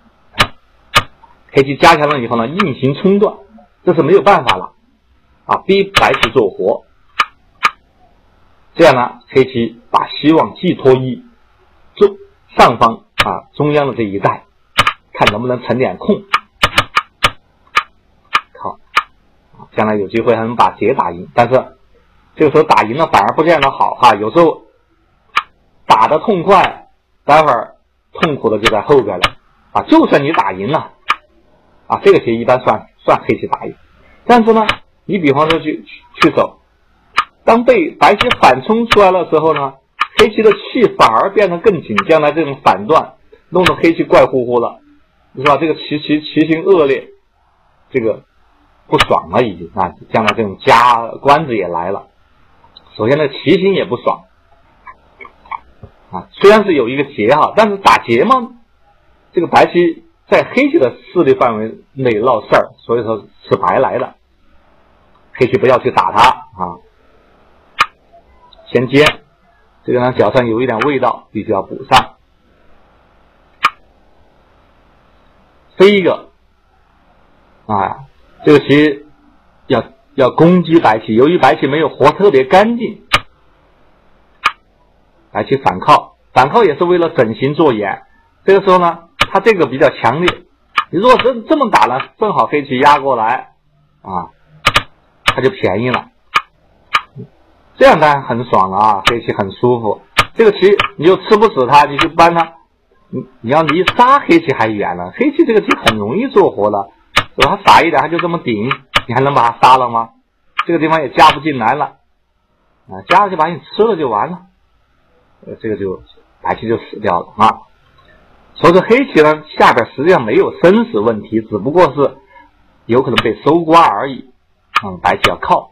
黑棋加强了以后呢，硬行冲断，这是没有办法了啊，逼白棋做活。这样呢，黑棋把希望寄托于上方啊中央的这一带，看能不能成点空。好，将来有机会还能把劫打赢，但是这个时候打赢了反而不见得好哈，有时候打得痛快，待会儿痛苦的就在后边了啊！就算你打赢了啊，这个棋一般算黑棋打赢，但是呢，你比方说去走，当被白棋反冲出来的时候呢，黑棋的气反而变得更紧，将来这种反断弄得黑棋怪乎乎了，是吧？这个棋形恶劣，这个不爽了已经啊！将来这种加官子也来了，首先呢棋形也不爽啊，虽然是有一个劫哈，但是打劫嘛，这个白棋在黑棋的势力范围内闹事儿，所以说是白来的。黑棋不要去打它啊，先接，这个呢脚上有一点味道，必须要补上。飞一个啊，这个棋要攻击白棋，由于白棋没有活特别干净，白棋反靠也是为了整形做眼。这个时候呢，他这个比较强烈，你如果是这么打呢，正好黑棋压过来啊，他就便宜了，这样当然很爽了啊，黑棋很舒服。这个棋你就吃不死他，你去扳他，你要离杀黑棋还远了。黑棋这个棋很容易做活的，他傻一点他就这么顶，你还能把他杀了吗？这个地方也加不进来了啊，加了就把你吃了就完了，这个就白棋就死掉了啊。所以说黑棋呢下边实际上没有生死问题，只不过是有可能被收刮而已。白棋要靠，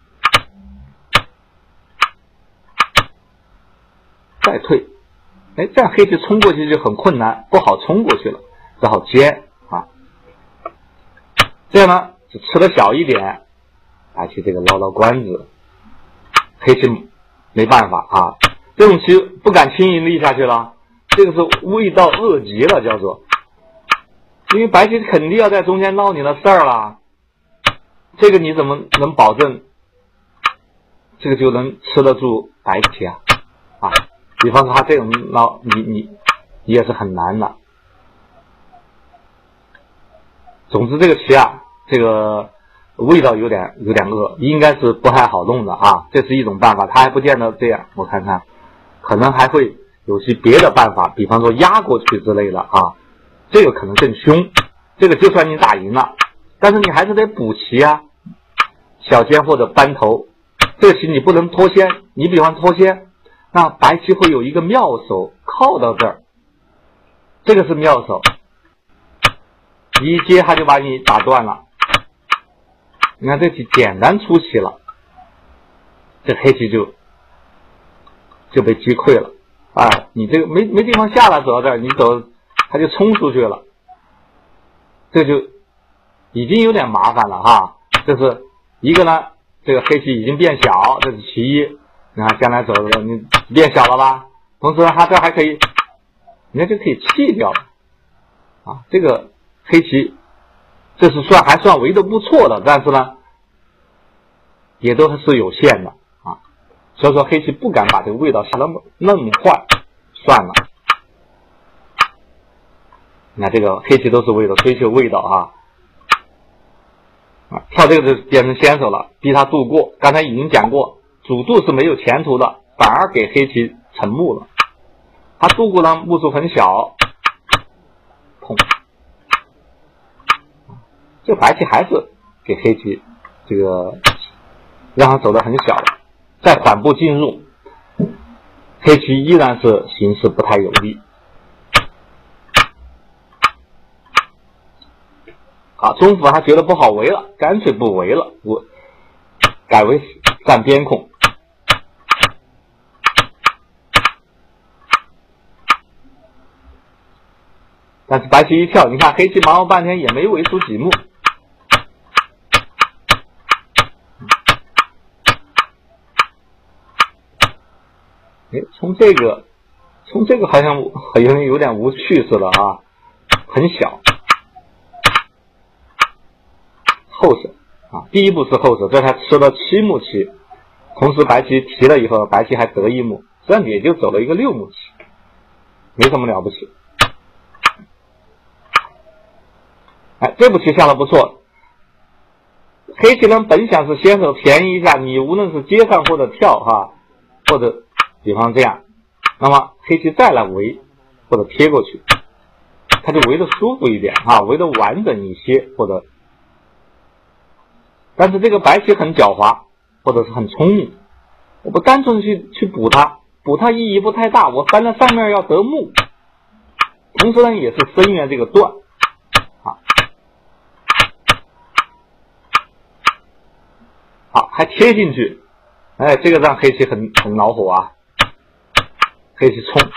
再退，这样黑棋冲过去就很困难，不好冲过去了，只好接啊。这样呢就吃的小一点，白棋这个捞官子，黑棋没办法啊，这种棋不敢轻易立下去了，这个是味道恶极了，叫做，因为白棋肯定要在中间闹你的事儿了，这个你怎么能保证这个就能吃得住白棋啊？比方说他这种闹你也是很难的。总之这个棋啊，这个味道有点恶，应该是不太好弄的啊。这是一种办法，他还不见得这样，我看看，可能还会有些别的办法，比方说压过去之类的啊，这个可能更凶。这个就算你打赢了，但是你还是得补棋啊，小尖或者扳头，这个棋你不能脱先。你比方脱先，那白棋会有一个妙手靠到这儿，这个是妙手，你一接他就把你打断了。你看这棋简单出棋了，这黑棋就被击溃了啊！你这个没地方下了，走到这儿你走，他就冲出去了，这就已经有点麻烦了哈。这是一个呢，这个黑棋已经变小，这是其一。你看将来走的时候你变小了吧？同时他这还可以，人家就可以弃掉了啊！这个黑棋这是还算围得不错的，但是呢，也都是有限的啊。所以说黑棋不敢把这个味道下那么坏，算了。你看这个黑棋都是为了追求味道啊，跳这个就变成先手了，逼他渡过。刚才已经讲过，主渡是没有前途的，反而给黑棋成目了。他渡过呢，目数很小，砰。这白棋还是给黑棋这个让他走得很小了，再缓步进入，黑棋依然是形势不太有利。啊，中府他觉得不好围了，干脆不围了，我改为占边空。但是白棋一跳，你看黑棋忙活半天也没围出几目。从这个好像有点无趣似的啊，很小。后手啊，第一步是后手，这才吃了7目棋，同时白棋提了以后，白棋还得1目，这样也就走了一个6目棋，没什么了不起。哎，这步棋下的不错。黑棋呢本想是先手便宜一下，你无论是接上或者跳哈，或者比方这样，那么黑棋再来围或者贴过去，它就围得舒服一点啊，围得完整一些，或者，但是这个白棋很狡猾，或者是很聪明，我不单纯去补它意义不太大，我翻到上面要得目，同时呢也是声援这个断啊。好，还贴进去，哎，这个让黑棋很恼火啊。黑棋冲，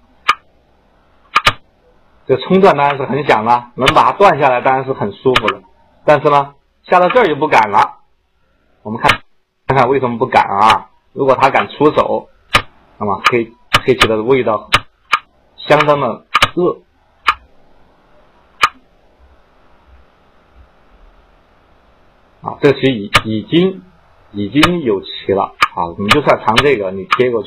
这冲断当然是很响了，能把它断下来当然是很舒服的，但是呢下到这儿就不敢了。我们看看为什么不敢啊？如果他敢出手，那么黑棋的味道相当的恶。啊，这个棋已经有棋了啊，你就算藏这个，你贴过去，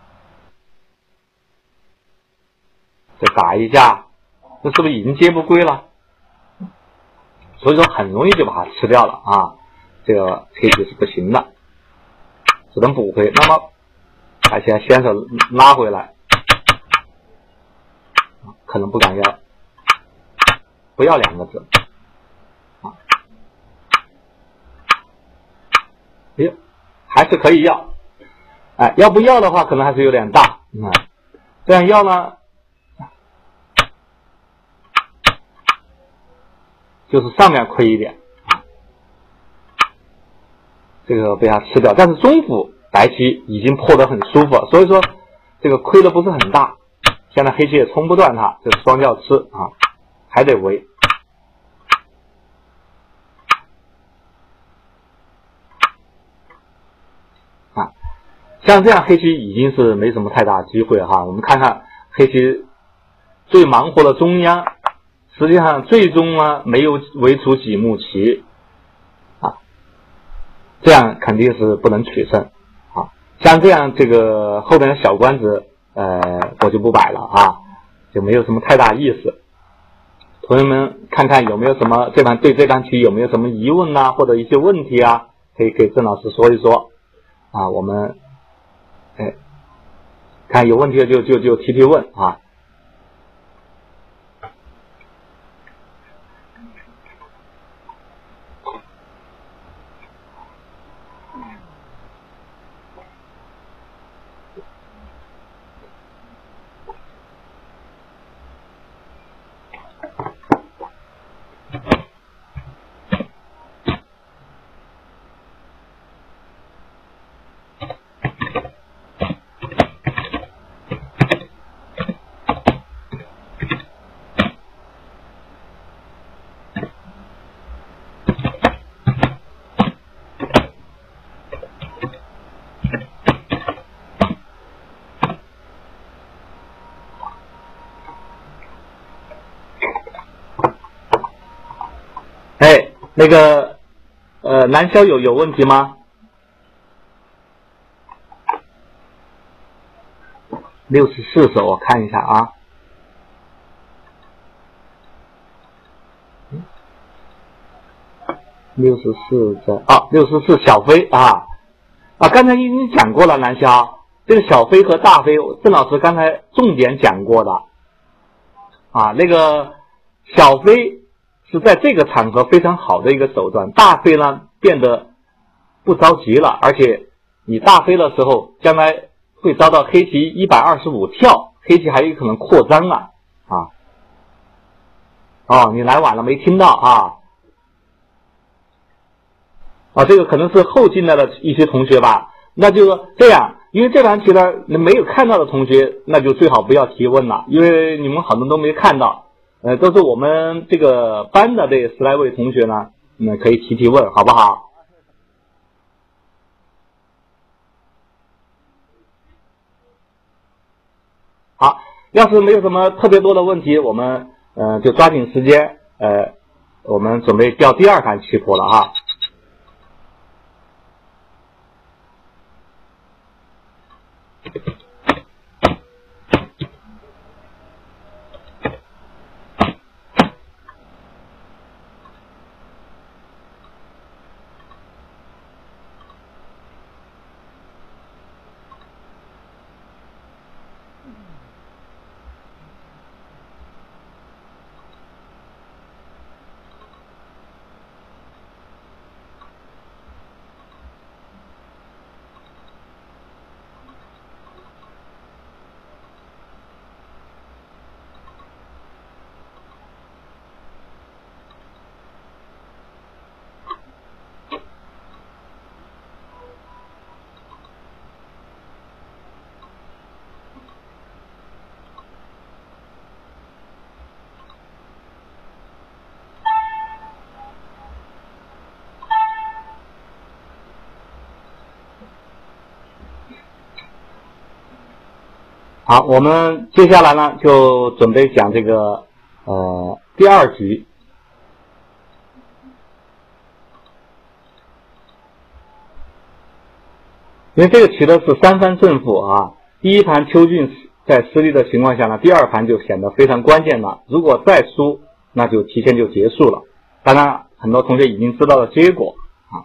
再打一下，这是不是已经接不归了？所以说很容易就把它吃掉了啊，这个黑棋是不行的，只能补回。那么白棋先手拉回来，可能不敢要，不要2个字啊，哎呦，还是可以要，哎，要不要的话可能还是有点大，这样要呢，就是上面亏一点，这个被他吃掉。但是中府白棋已经破得很舒服，所以说这个亏的不是很大。现在黑棋也冲不断它，这是双教吃啊，还得围。啊，像这样黑棋已经是没什么太大机会哈。我们看看黑棋最忙活的中央。实际上最终呢没有围出几目棋啊，这样肯定是不能取胜啊。像这样这个后边的小关子我就不摆了啊，就没有什么太大意思。 同学们看看有没有什么对这盘棋有没有什么疑问啊，或者一些问题啊，可以给郑老师说一说啊。我们看有问题的就提问啊。那个南萧有问题吗？64手我看一下啊。64的64小飞啊，刚才已经讲过了，南萧这个小飞和大飞，郑老师刚才重点讲过的啊。那个小飞是在这个场合非常好的一个手段，大飞呢变得不着急了，而且你大飞的时候，将来会遭到黑棋125跳，黑棋还有可能扩张了啊。你来晚了没听到啊？这个可能是后进来的一些同学吧。那就是说这样，因为这盘棋呢，没有看到的同学，那就最好不要提问了，因为你们很多都没看到。都是我们这个班的这10来位同学呢，可以提问，好不好？好，要是没有什么特别多的问题，我们就抓紧时间，我们准备调第2盘棋谱了啊。好，我们接下来呢就准备讲这个第2局。因为这个棋呢是3番胜负啊，第1盘邱俊在失利的情况下呢，第2盘就显得非常关键了。如果再输，那就提前就结束了。当然，很多同学已经知道了结果啊。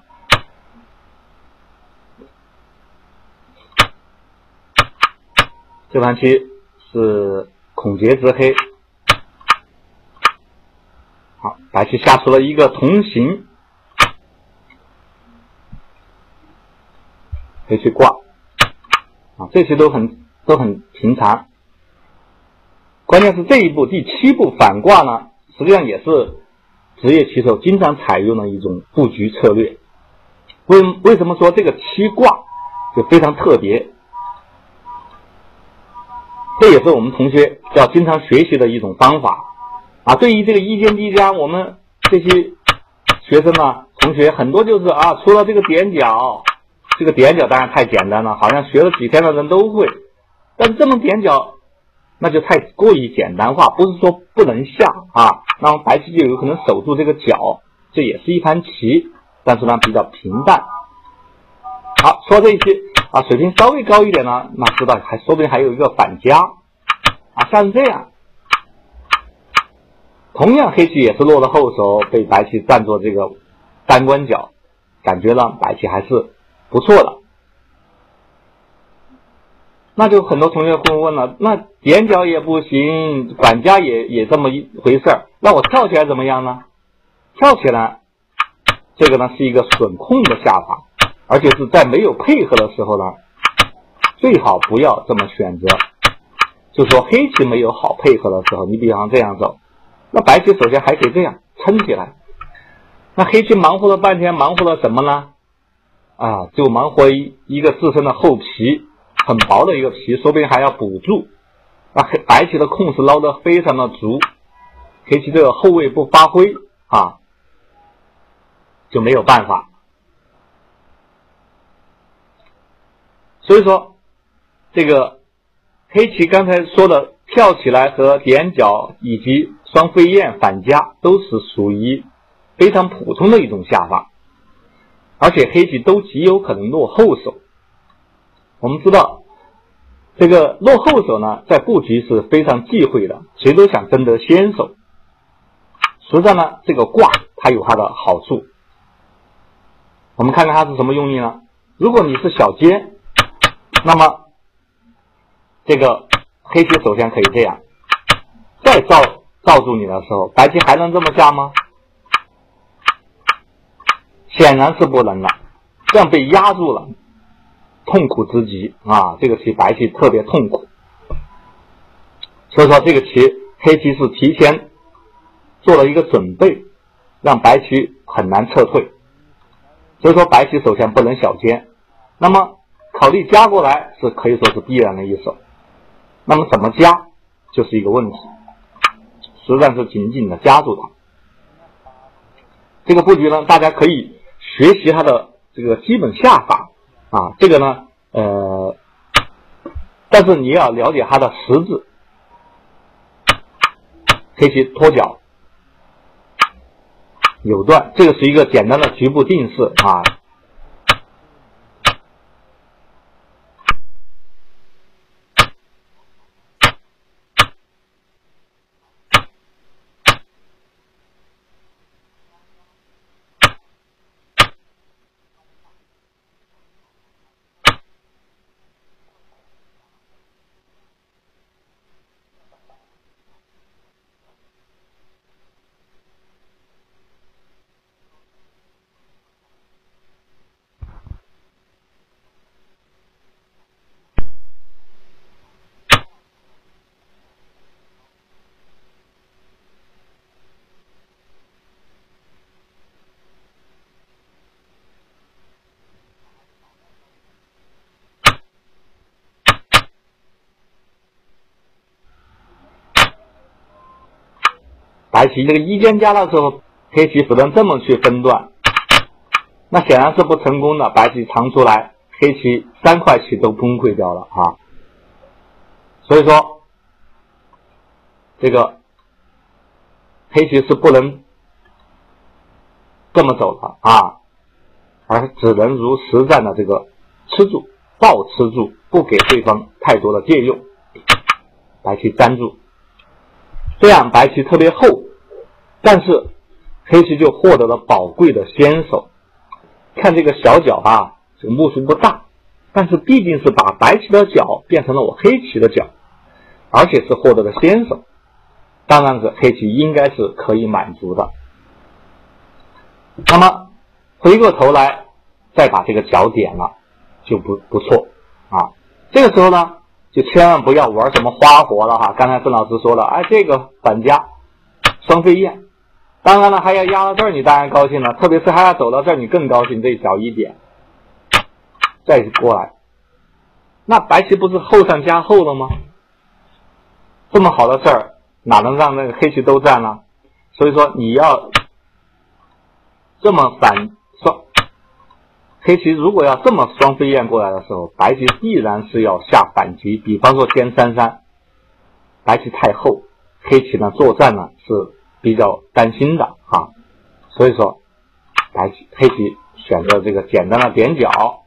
这盘棋是孔杰之黑，好，白棋下出了一个同形，黑棋挂啊，这些都很平常。关键是这一步第7步反挂呢，实际上也是职业棋手经常采用的一种布局策略。为什么说这个7挂就非常特别？这也是我们同学要经常学习的一种方法啊。对于这个一间机家，我们这些学生呢，同学很多就是除了这个点角，这个点角当然太简单了，好像学了几天的人都会，但是这种点角那就太过于简单化，不是说不能下啊，那么白棋就有可能守住这个角，这也是一盘棋，但是呢比较平淡。好，说这些水平稍微高一点呢，那知道说不定还有一个反夹下成这样同样黑棋也是落了后手，被白棋占作这个单关角，感觉呢白棋还是不错的。那就很多同学会问了，那点角也不行，管家也这么一回事儿，那我跳起来怎么样呢？跳起来这个呢是一个损空的下法，而且是在没有配合的时候呢，最好不要这么选择。就是说黑棋没有好配合的时候，你比方这样走，那白棋首先还可以这样撑起来。那黑棋忙活了半天，忙活了什么呢？就忙活一个自身的后皮，很薄的一个皮，说不定还要补住。那白棋的空是捞得非常的足，黑棋这个后卫不发挥就没有办法。所以说这个黑棋刚才说的跳起来和点角以及双飞燕反夹都是属于非常普通的一种下法，而且黑棋都极有可能落后手。我们知道这个落后手呢，在布局是非常忌讳的，谁都想争得先手。实际上呢，这个挂它有它的好处。我们看看它是什么用意呢？如果你是小尖，那么这个黑棋首先可以这样，再罩住你的时候，白棋还能这么下吗？显然是不能了，这样被压住了，痛苦之极这个棋白棋特别痛苦。所以说这个棋黑棋是提前做了一个准备，让白棋很难撤退。所以说白棋首先不能小尖，那么考虑加过来是可以说是必然的一手。那么怎么加就是一个问题，实在是紧紧的夹住它。这个布局呢，大家可以学习它的这个基本下法这个呢但是你要了解它的实质。黑棋脱角有断，这个是一个简单的局部定式白棋这个一尖夹的时候，黑棋只能这么去分段，那显然是不成功的。白棋长出来，黑棋3块棋都崩溃掉了所以说这个黑棋是不能这么走的而只能如实战的这个吃住，倒吃住，不给对方太多的借用，白棋粘住，这样白棋特别厚，但是黑棋就获得了宝贵的先手。看这个小角这个目数不大，但是毕竟是把白棋的角变成了我黑棋的角，而且是获得了先手，当然是黑棋应该是可以满足的。那么回过头来再把这个角点了就不错这个时候呢就千万不要玩什么花活了刚才郑老师说了这个反夹双飞燕，当然了还要压到这儿你当然高兴了，特别是还要走到这儿你更高兴，这小一点再过来，那白棋不是后上加后了吗？这么好的事儿哪能让那个黑棋都占呢？所以说你要这么黑棋如果要这么双飞燕过来的时候，白棋必然是要下反击，比方说先3-3，白棋太厚，黑棋呢作战呢是比较担心的所以说黑棋选择这个简单的点角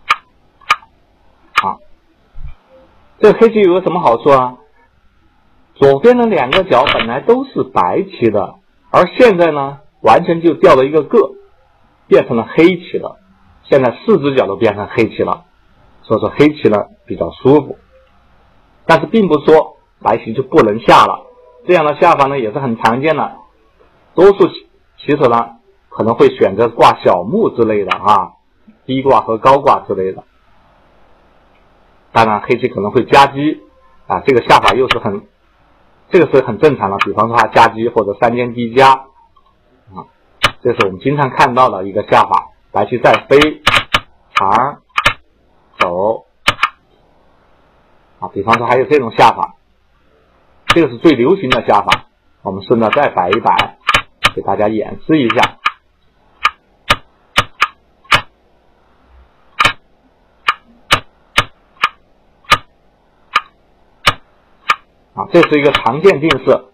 这个黑棋有个什么好处左边的2个角本来都是白棋的，而现在呢，完全就掉了一个个，变成了黑棋了。现在4只角都变成黑棋了，所以说黑棋呢比较舒服。但是并不是说白棋就不能下了，这样的下法呢也是很常见的。多数棋手呢可能会选择挂小目之类的啊，低挂和高挂之类的。当然黑棋可能会夹击啊，这个下法又是这个是很正常的，比方说它夹击或者3间低夹啊，这是我们经常看到的一个下法。白棋再飞长走啊，比方说还有这种下法，这个是最流行的下法。我们顺着再摆一摆，给大家演示一下。啊，这是一个常见定式。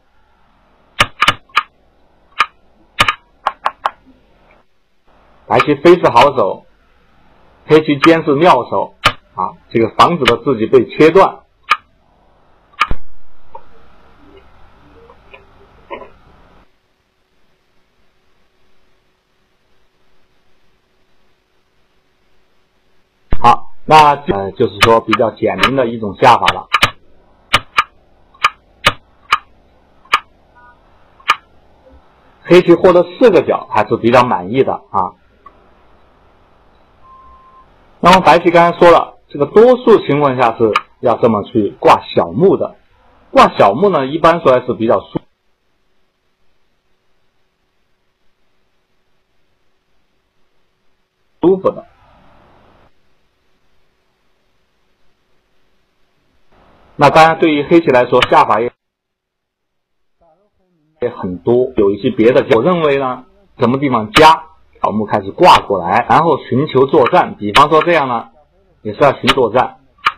白棋飞是好手，黑棋尖是妙手啊，这个防止了自己被切断。好，那就是说比较简明的一种下法了。黑棋获得4个角还是比较满意的啊。那么白棋刚才说了，这个多数情况下是要这么去挂小目的。挂小目呢，一般说来是比较舒服的。那当然，对于黑棋来说，下法也很多，有一些别的。我认为呢，什么地方夹，小目开始挂过来，然后寻求作战。比方说这样呢，也是要寻作战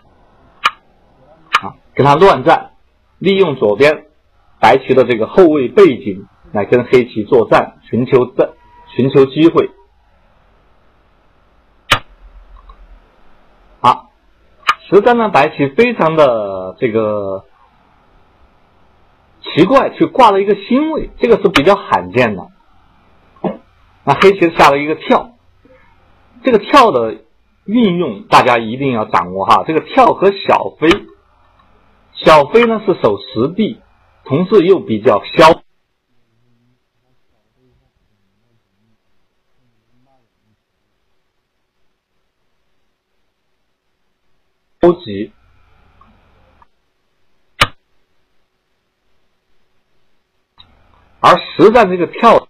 啊，跟他乱战，利用左边白棋的这个后卫背景来跟黑棋作战，寻求机会。好，13呢，白棋非常的这个奇怪，去挂了一个星位，这个是比较罕见的。那黑棋下了一个跳，这个跳的运用大家一定要掌握哈。这个跳和小飞，小飞呢是守实地，同时又比较消极，而实战这个跳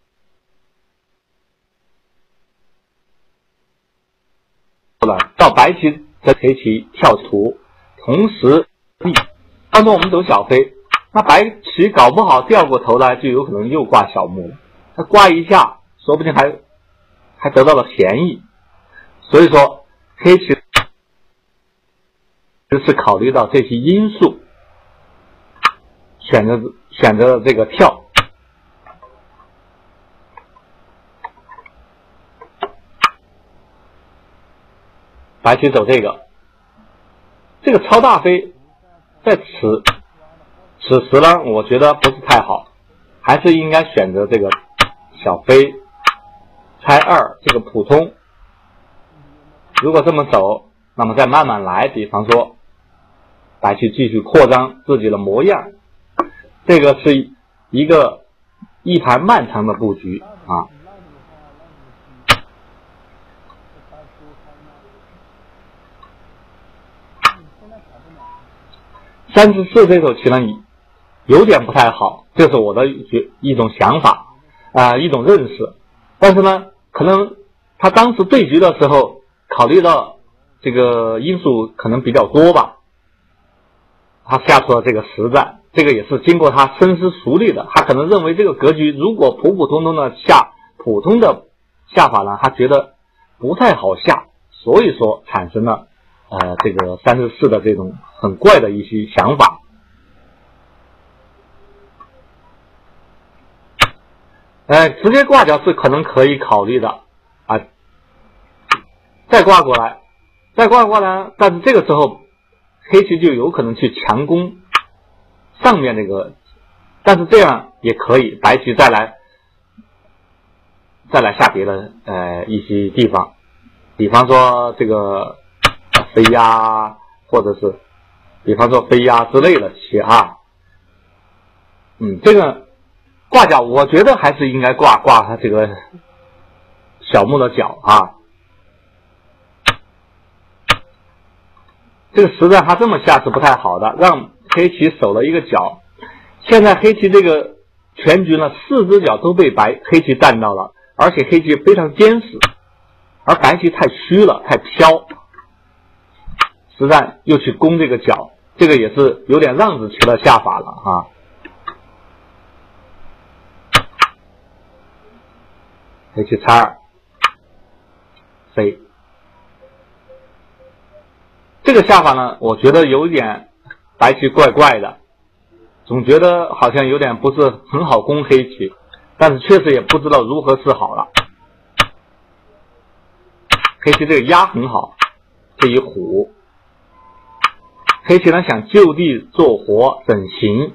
到白棋和黑棋跳图，同时当中我们走小飞，那白棋搞不好掉过头来就有可能又挂小目了，他挂一下说不定还得到了便宜。所以说黑棋是考虑到这些因素，选择了这个跳。白棋走这个超大飞，在此时呢，我觉得不是太好，还是应该选择这个小飞拆2这个普通。如果这么走，那么再慢慢来，比方说白棋继续扩张自己的模样，这个是一盘漫长的布局啊。34这手棋呢有点不太好，这是我的一种想法一种认识。但是呢，可能他当时对局的时候考虑到这个因素可能比较多吧，他下出了这个实战，这个也是经过他深思熟虑的。他可能认为这个格局如果普普通通的下普通的下法呢，他觉得不太好下，所以说产生了这个34的这种很怪的一些想法。直接挂角是可能可以考虑的啊，再挂过来，但是这个时候黑棋就有可能去强攻上面这个，但是这样也可以，白棋再来下别的一些地方，比方说这个飞压，或者是比方说飞压之类的棋啊。这个挂角我觉得还是应该挂它这个小目的角啊。这个实战他这么下是不太好的，让黑棋守了一个角。现在黑棋这个全局呢，4只角都被黑棋占到了，而且黑棋非常坚实，而白棋太虚了，太飘。实战又去攻这个角，这个也是有点让子棋的下法了啊。黑棋拆2，飞。这个下法呢，我觉得有点白棋怪怪的，总觉得好像有点不是很好攻黑棋，但是确实也不知道如何是好了。黑棋这个压很好，这一虎，黑棋呢想就地做活整形。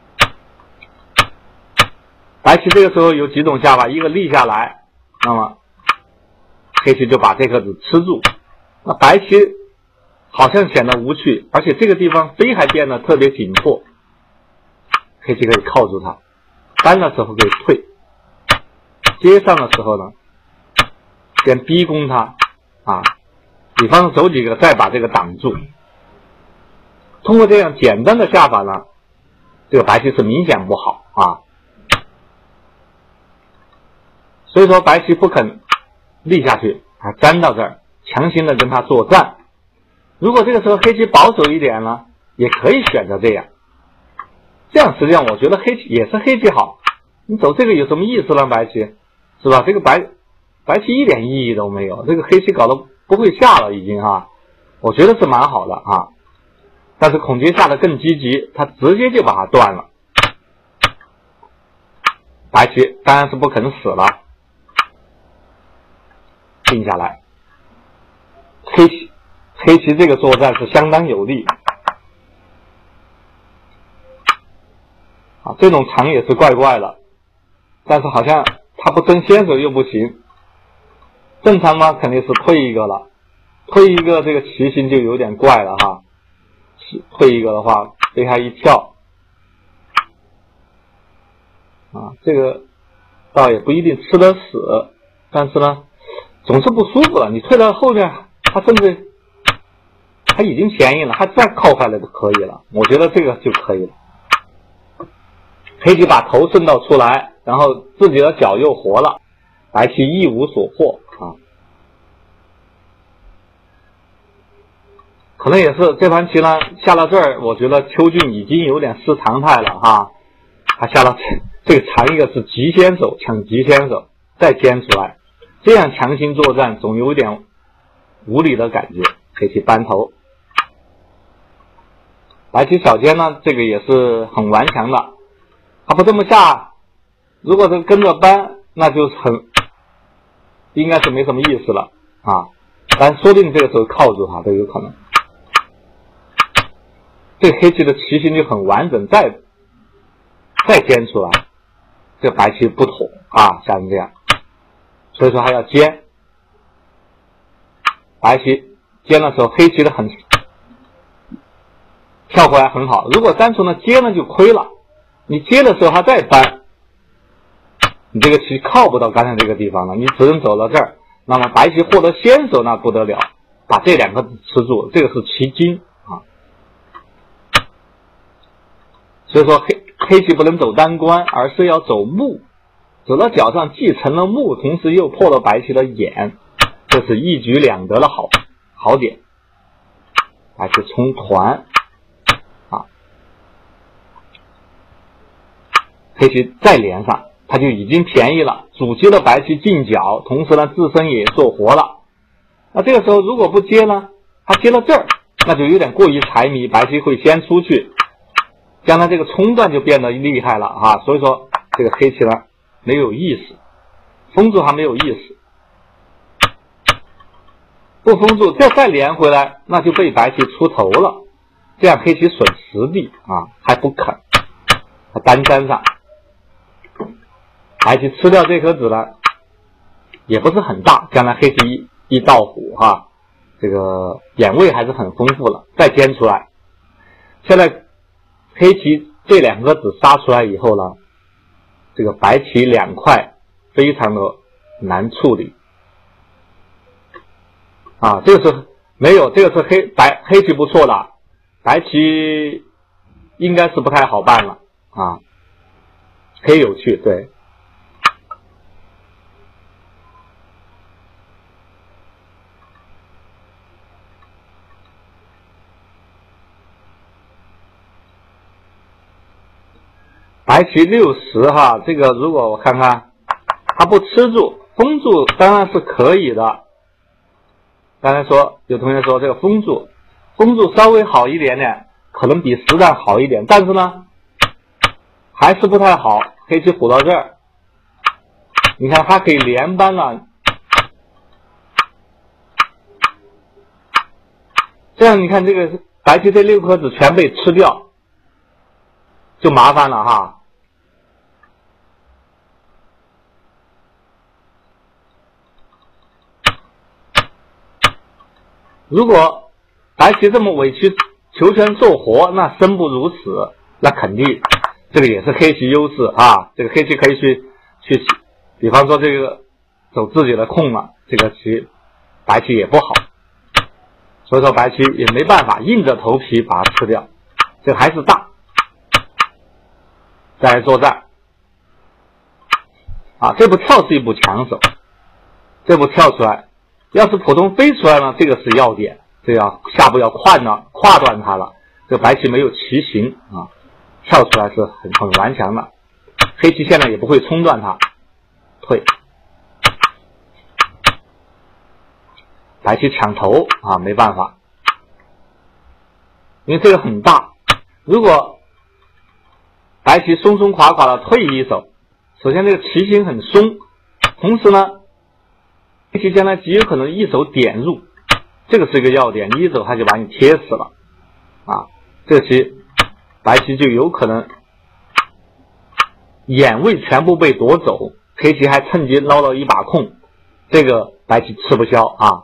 白棋这个时候有几种下法，一个立下来，那么黑棋就把这颗子吃住，那白棋好像显得无趣，而且这个地方飞还变得特别紧迫，黑棋可以靠住它，搬的时候可以退，接上的时候呢先逼攻它啊，比方说走几个再把这个挡住。通过这样简单的下法呢，这个白棋是明显不好啊，所以说白棋不肯立下去，还粘到这儿，强行的跟他作战。如果这个时候黑棋保守一点呢，也可以选择这样。这样实际上我觉得黑棋也是黑棋好，你走这个有什么意思呢？白棋是吧？这个白棋一点意义都没有，这个黑棋搞得不会下了已经啊，我觉得是蛮好的啊。但是孔杰下的更积极，他直接就把它断了。白棋当然是不肯死了，定下来。黑棋这个作战是相当有利啊，这种长也是怪怪的，但是好像他不争先手又不行。正常嘛肯定是退一个了，退一个这个棋形就有点怪了哈。退一个的话被他一跳啊，这个倒也不一定吃得死，但是呢总是不舒服了。你退到后面，他甚至他已经便宜了，他再靠回来就可以了，我觉得这个就可以了。黑棋把头顺道出来，然后自己的角又活了，白棋一无所获啊。可能也是这盘棋呢下到这儿，我觉得邱俊已经有点失常态了哈。他下到这个长一个是急先手，抢急先手，再尖出来，这样强行作战总有点无理的感觉。黑棋扳头，白棋小尖呢，这个也是很顽强的，他不这么下，如果是跟着扳，那就应该是没什么意思了啊。但说不定这个时候靠住他都有可能。这个黑棋的棋形就很完整，再尖出来，这个白棋不妥啊，下成这样，所以说还要尖。白棋尖的时候，黑棋的跳回来很好。如果单纯的接呢就亏了，你接的时候他再扳，你这个棋靠不到刚才这个地方了，你只能走到这儿。那么白棋获得先手那不得了，把这两个吃住，这个是棋筋啊。所以说黑棋不能走单关，而是要走目，走到角上既成了目，同时又破了白棋的眼，这是一举两得的好点。白棋冲团啊，黑棋再连上，他就已经便宜了，主接的白棋进角，同时呢自身也做活了。那这个时候如果不接呢，他接到这儿，那就有点过于财迷，白棋会先出去，将来这个冲断就变得厉害了啊。所以说这个黑棋呢没有意思，封住还没有意思，不封住再连回来，那就被白棋出头了。 这样黑棋损实地啊，还不肯，还单粘上。白棋吃掉这颗子呢，也不是很大，将来黑棋一到虎哈，这个眼位还是很丰富了，再尖出来。现在黑棋这两个子杀出来以后呢，这个白棋两块非常的难处理啊，这个是没有，这个是黑棋不错了，白棋应该是不太好办了啊，黑有趣，对。白棋60哈，这个如果我看看，他不吃住，封住当然是可以的。刚才说有同学说这个封住稍微好一点点，可能比实战好一点，但是呢，还是不太好。黑棋虎到这儿，你看它可以连扳了，这样你看这个白棋这6颗子全被吃掉，就麻烦了哈。如果白棋这么委曲求全做活，那生不如死，那肯定这个也是黑棋优势啊。这个黑棋可以去，比方说这个走自己的空了，这个棋白棋也不好，所以说白棋也没办法，硬着头皮把它吃掉，这个还是大。再来作战啊，这步跳是一步强手，这步跳出来。要是普通飞出来呢，这个是要点，这要下步要跨断它了。这个白棋没有棋形啊，跳出来是很顽强的。黑棋现在也不会冲断它，退。白棋抢头啊，没办法，因为这个很大。如果白棋松松垮垮的退一手，首先这个棋形很松，同时呢，黑棋将来极有可能一手点入，这个是一个要点，你一手他就把你贴死了啊！这个棋白棋就有可能眼位全部被夺走，黑棋还趁机捞到一把空，这个白棋吃不消啊！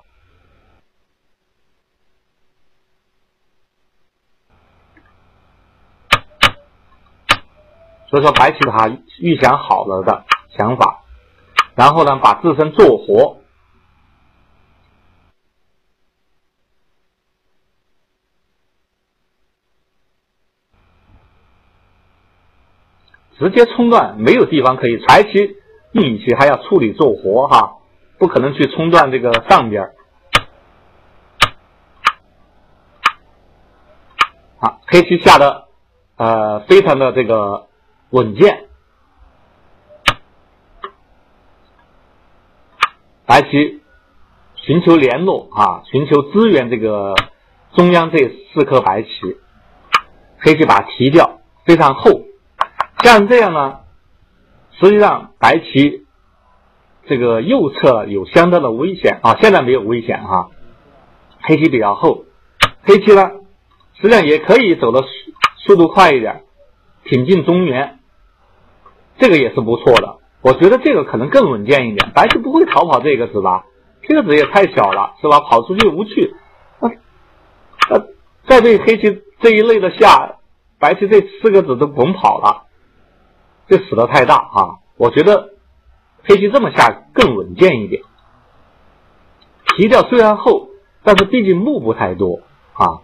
所以说白棋他预想好了的想法，然后呢把自身做活。直接冲断没有地方可以，白棋硬棋还要处理做活哈，不可能去冲断这个上边啊。黑棋下的非常的这个稳健，白棋寻求联络啊，寻求支援这个中央这4颗白棋，黑棋把它提掉，非常厚。像这样呢，实际上白棋这个右侧有相当的危险啊，现在没有危险哈。黑棋比较厚，黑棋呢实际上也可以走的速度快一点，挺进中原，这个也是不错的。我觉得这个可能更稳健一点，白棋不会逃跑这个子吧？这个子也太小了，是吧？跑出去无趣。再被黑棋这一类的下，白棋这4个子都甭跑了。这死得太大啊！我觉得黑棋这么下更稳健一点。提掉虽然厚，但是毕竟目不太多啊。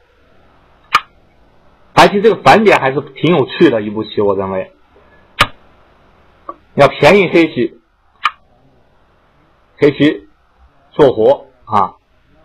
白棋这个反点还是挺有趣的一步棋，我认为要便宜黑棋，黑棋做活啊，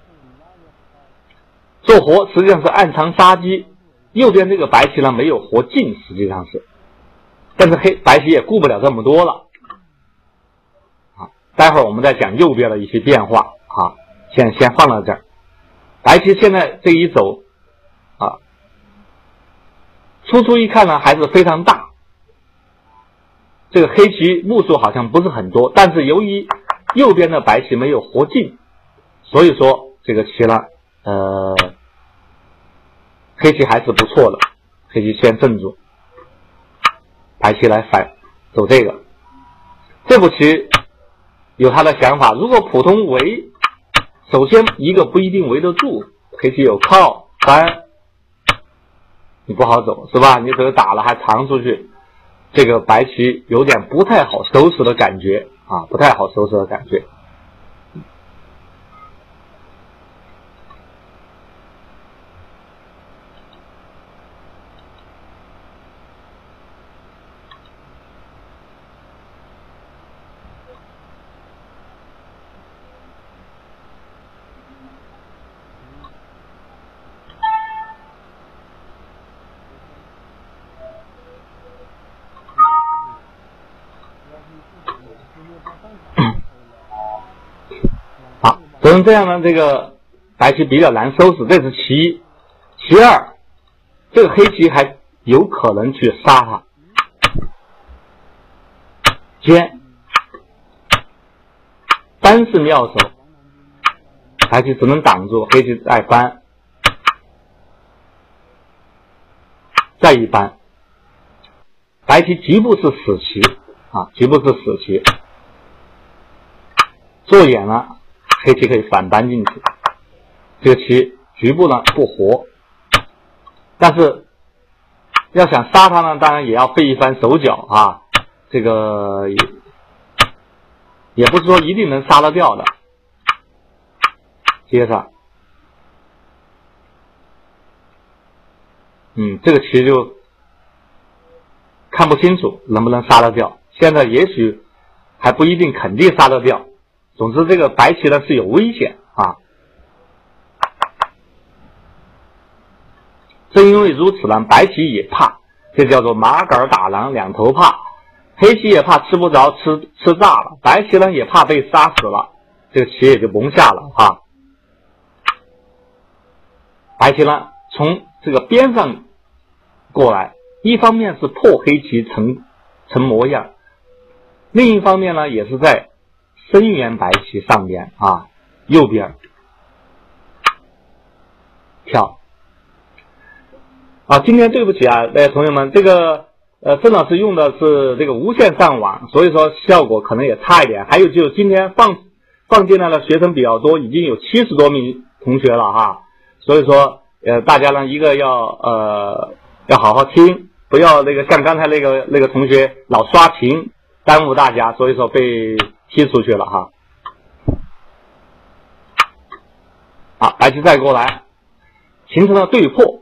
做活实际上是暗藏杀机。右边这个白棋呢没有活进，实际上是。但是白棋也顾不了这么多了啊！待会儿我们再讲右边的一些变化啊，先放到这儿。白棋现在这一走啊，初初一看呢还是非常大，这个黑棋目数好像不是很多，但是由于右边的白棋没有活进，所以说这个棋呢黑棋还是不错的，黑棋先镇住，白棋来反走这个。这步棋有他的想法，如果普通围，首先一个不一定围得住，黑棋有靠翻，你不好走是吧？你这个打了还藏出去，这个白棋有点不太好收拾的感觉啊，不太好收拾的感觉。好，所以这样呢，这个白棋比较难收拾，这是其一。其二，这个黑棋还有可能去杀他，尖翻是妙手，白棋只能挡住，黑棋再翻，再一翻，白棋局部是死棋啊，局部是死棋，做眼了，黑棋可以反搬进去，这个棋局部呢不活，但是要想杀他呢，当然也要费一番手脚啊，这个也不是说一定能杀得掉的。接上，这个棋就看不清楚能不能杀得掉，现在也许还不一定肯定杀得掉。总之这个白棋呢是有危险啊。正因为如此呢，白棋也怕，这叫做马杆打狼，两头怕。黑棋也怕吃不着吃炸了，白棋呢也怕被杀死了，这个棋也就蒙下了啊。白棋呢从这个边上过来，一方面是破黑棋成模样，另一方面呢也是在声援白棋上边啊，右边跳啊。今天对不起啊，同学们，这个郑老师用的是这个无线上网，所以说效果可能也差一点。还有就今天放进来的学生比较多，已经有70多名同学了哈。所以说大家呢一个要好好听，不要那个像刚才那个同学老刷屏耽误大家，所以说被踢出去了哈。好，白棋再过来，形成了对破。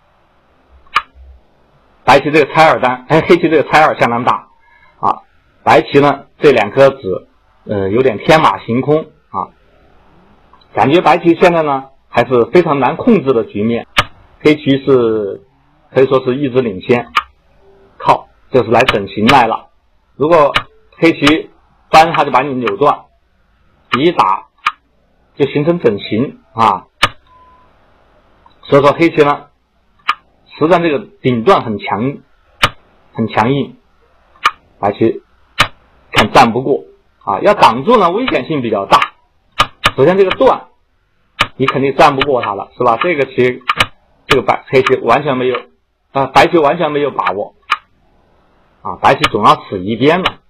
白棋这个拆二单，黑棋这个拆二相当大啊。白棋呢这两颗子有点天马行空啊，感觉白棋现在呢还是非常难控制的局面，黑棋是可以说是一直领先，靠，这是来整形来了。如果黑棋翻，他就把你扭断，你一打就形成整形啊。所以说黑棋呢实战这个顶段很强硬，白棋看战不过啊，要挡住呢危险性比较大。首先这个段你肯定战不过他了，是吧？这个棋这个黑棋完全没有白棋完全没有把握啊，白棋总要死一边了。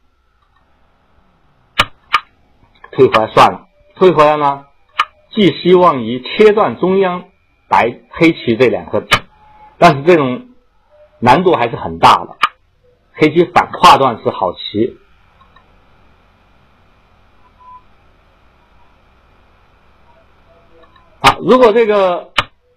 退回来算了，退回来呢寄希望于切断中央黑棋这两颗子，但是这种难度还是很大的。黑棋反跨断是好棋，如果这个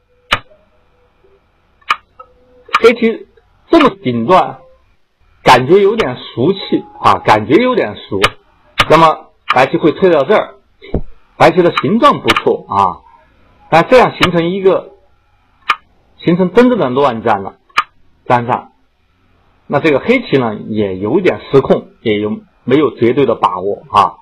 黑棋这么顶断，感觉有点俗气啊，感觉有点俗，那么白棋会退到这儿，白棋的形状不错啊，但这样形成真正的乱战了，粘上，那这个黑棋呢也有点失控，也没有绝对的把握啊。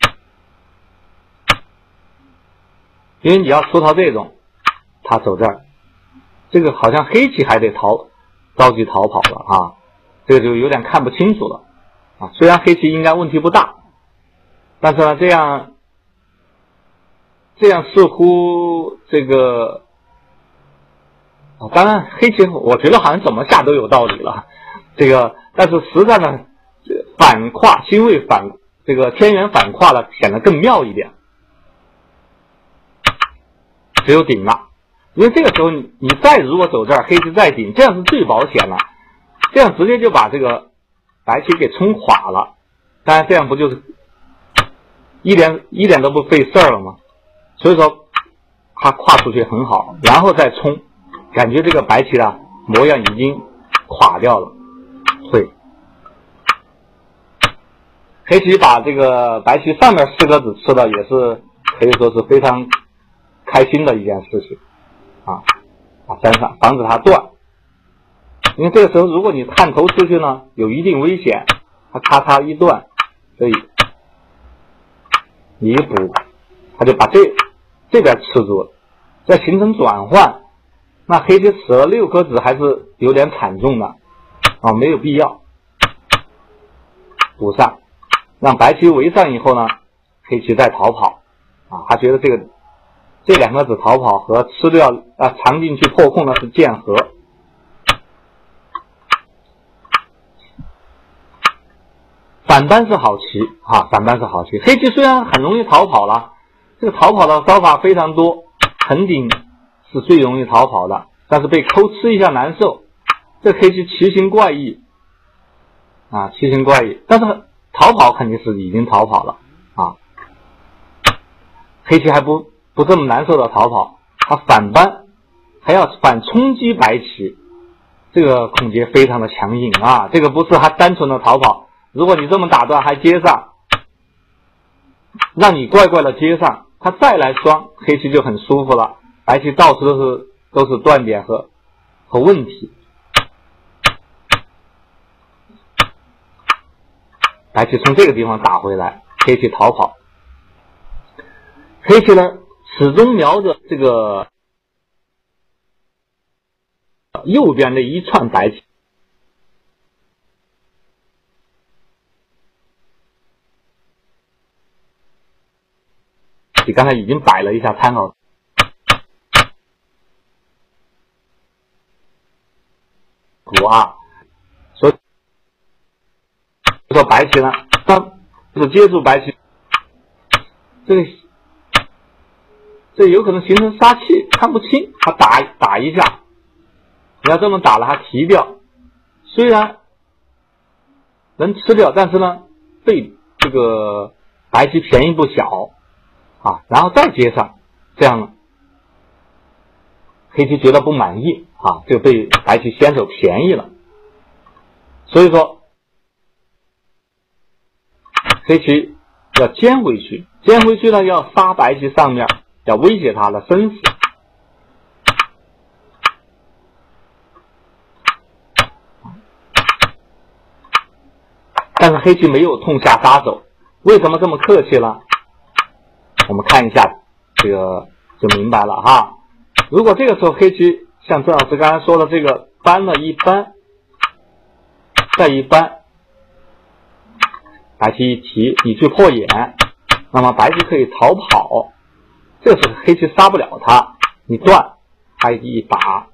因为你要出逃这种，他走这儿，这个好像黑棋还得着急逃跑了啊，这个就有点看不清楚了啊。虽然黑棋应该问题不大，但是呢这样似乎这个当然黑棋我觉得好像怎么下都有道理了，但是实战呢，反跨星位天元反跨了显得更妙一点，只有顶了。因为这个时候你如果走这儿，黑棋再顶，这样是最保险了，这样直接就把这个白棋给冲垮了。当然这样不就是一点都不费事儿了吗？所以说他跨出去很好，然后再冲，感觉这个白棋的模样已经垮掉了，退。黑棋把这个白棋上面4个子吃的也是可以说是非常开心的一件事情啊，粘上防止它断。因为这个时候如果你探头出去呢，有一定危险，它咔嚓一断，所以你一补，它就把这边吃住了，再形成转换，那黑棋死了6颗子还是有点惨重的啊，没有必要补上，让白棋围上以后呢，黑棋再逃跑啊，他觉得这2个子逃跑和吃掉藏进去破空呢是剑合。反扳是好棋啊，反扳是好棋。黑棋虽然很容易逃跑了，这个逃跑的方法非常多，横顶是最容易逃跑的，但是被抠吃一下难受。这黑棋奇形怪异啊，奇形怪异，但是逃跑肯定是已经逃跑了啊。黑棋还不这么难受的逃跑，他反扳还要反冲击白棋，这个孔杰非常的强硬啊，这个不是他单纯的逃跑。如果你这么打断还接上，让你怪怪的接上，他再来双，黑棋就很舒服了，白棋到处都是断点和问题。白棋从这个地方打回来，黑棋逃跑。黑棋呢始终瞄着这个右边的一串白棋。你刚才已经摆了一下参考图啊，所以说白棋呢，当是接住白棋，这有可能形成杀气，看不清，他打一下，你要这么打了，他提掉，虽然能吃掉，但是呢，被这个白棋便宜不小。啊，然后再接上，这样呢，黑棋觉得不满意啊，就被白棋先手便宜了。所以说，黑棋要尖回去，尖回去呢要杀白棋上面，要威胁他的生死。但是黑棋没有痛下杀手，为什么这么客气了？我们看一下这个就明白了哈。如果这个时候黑棋像郑老师刚才说的这个扳了一扳，再一扳，白棋一提，你去破眼，那么白棋可以逃跑，这个时候黑棋杀不了他，你断，他一打，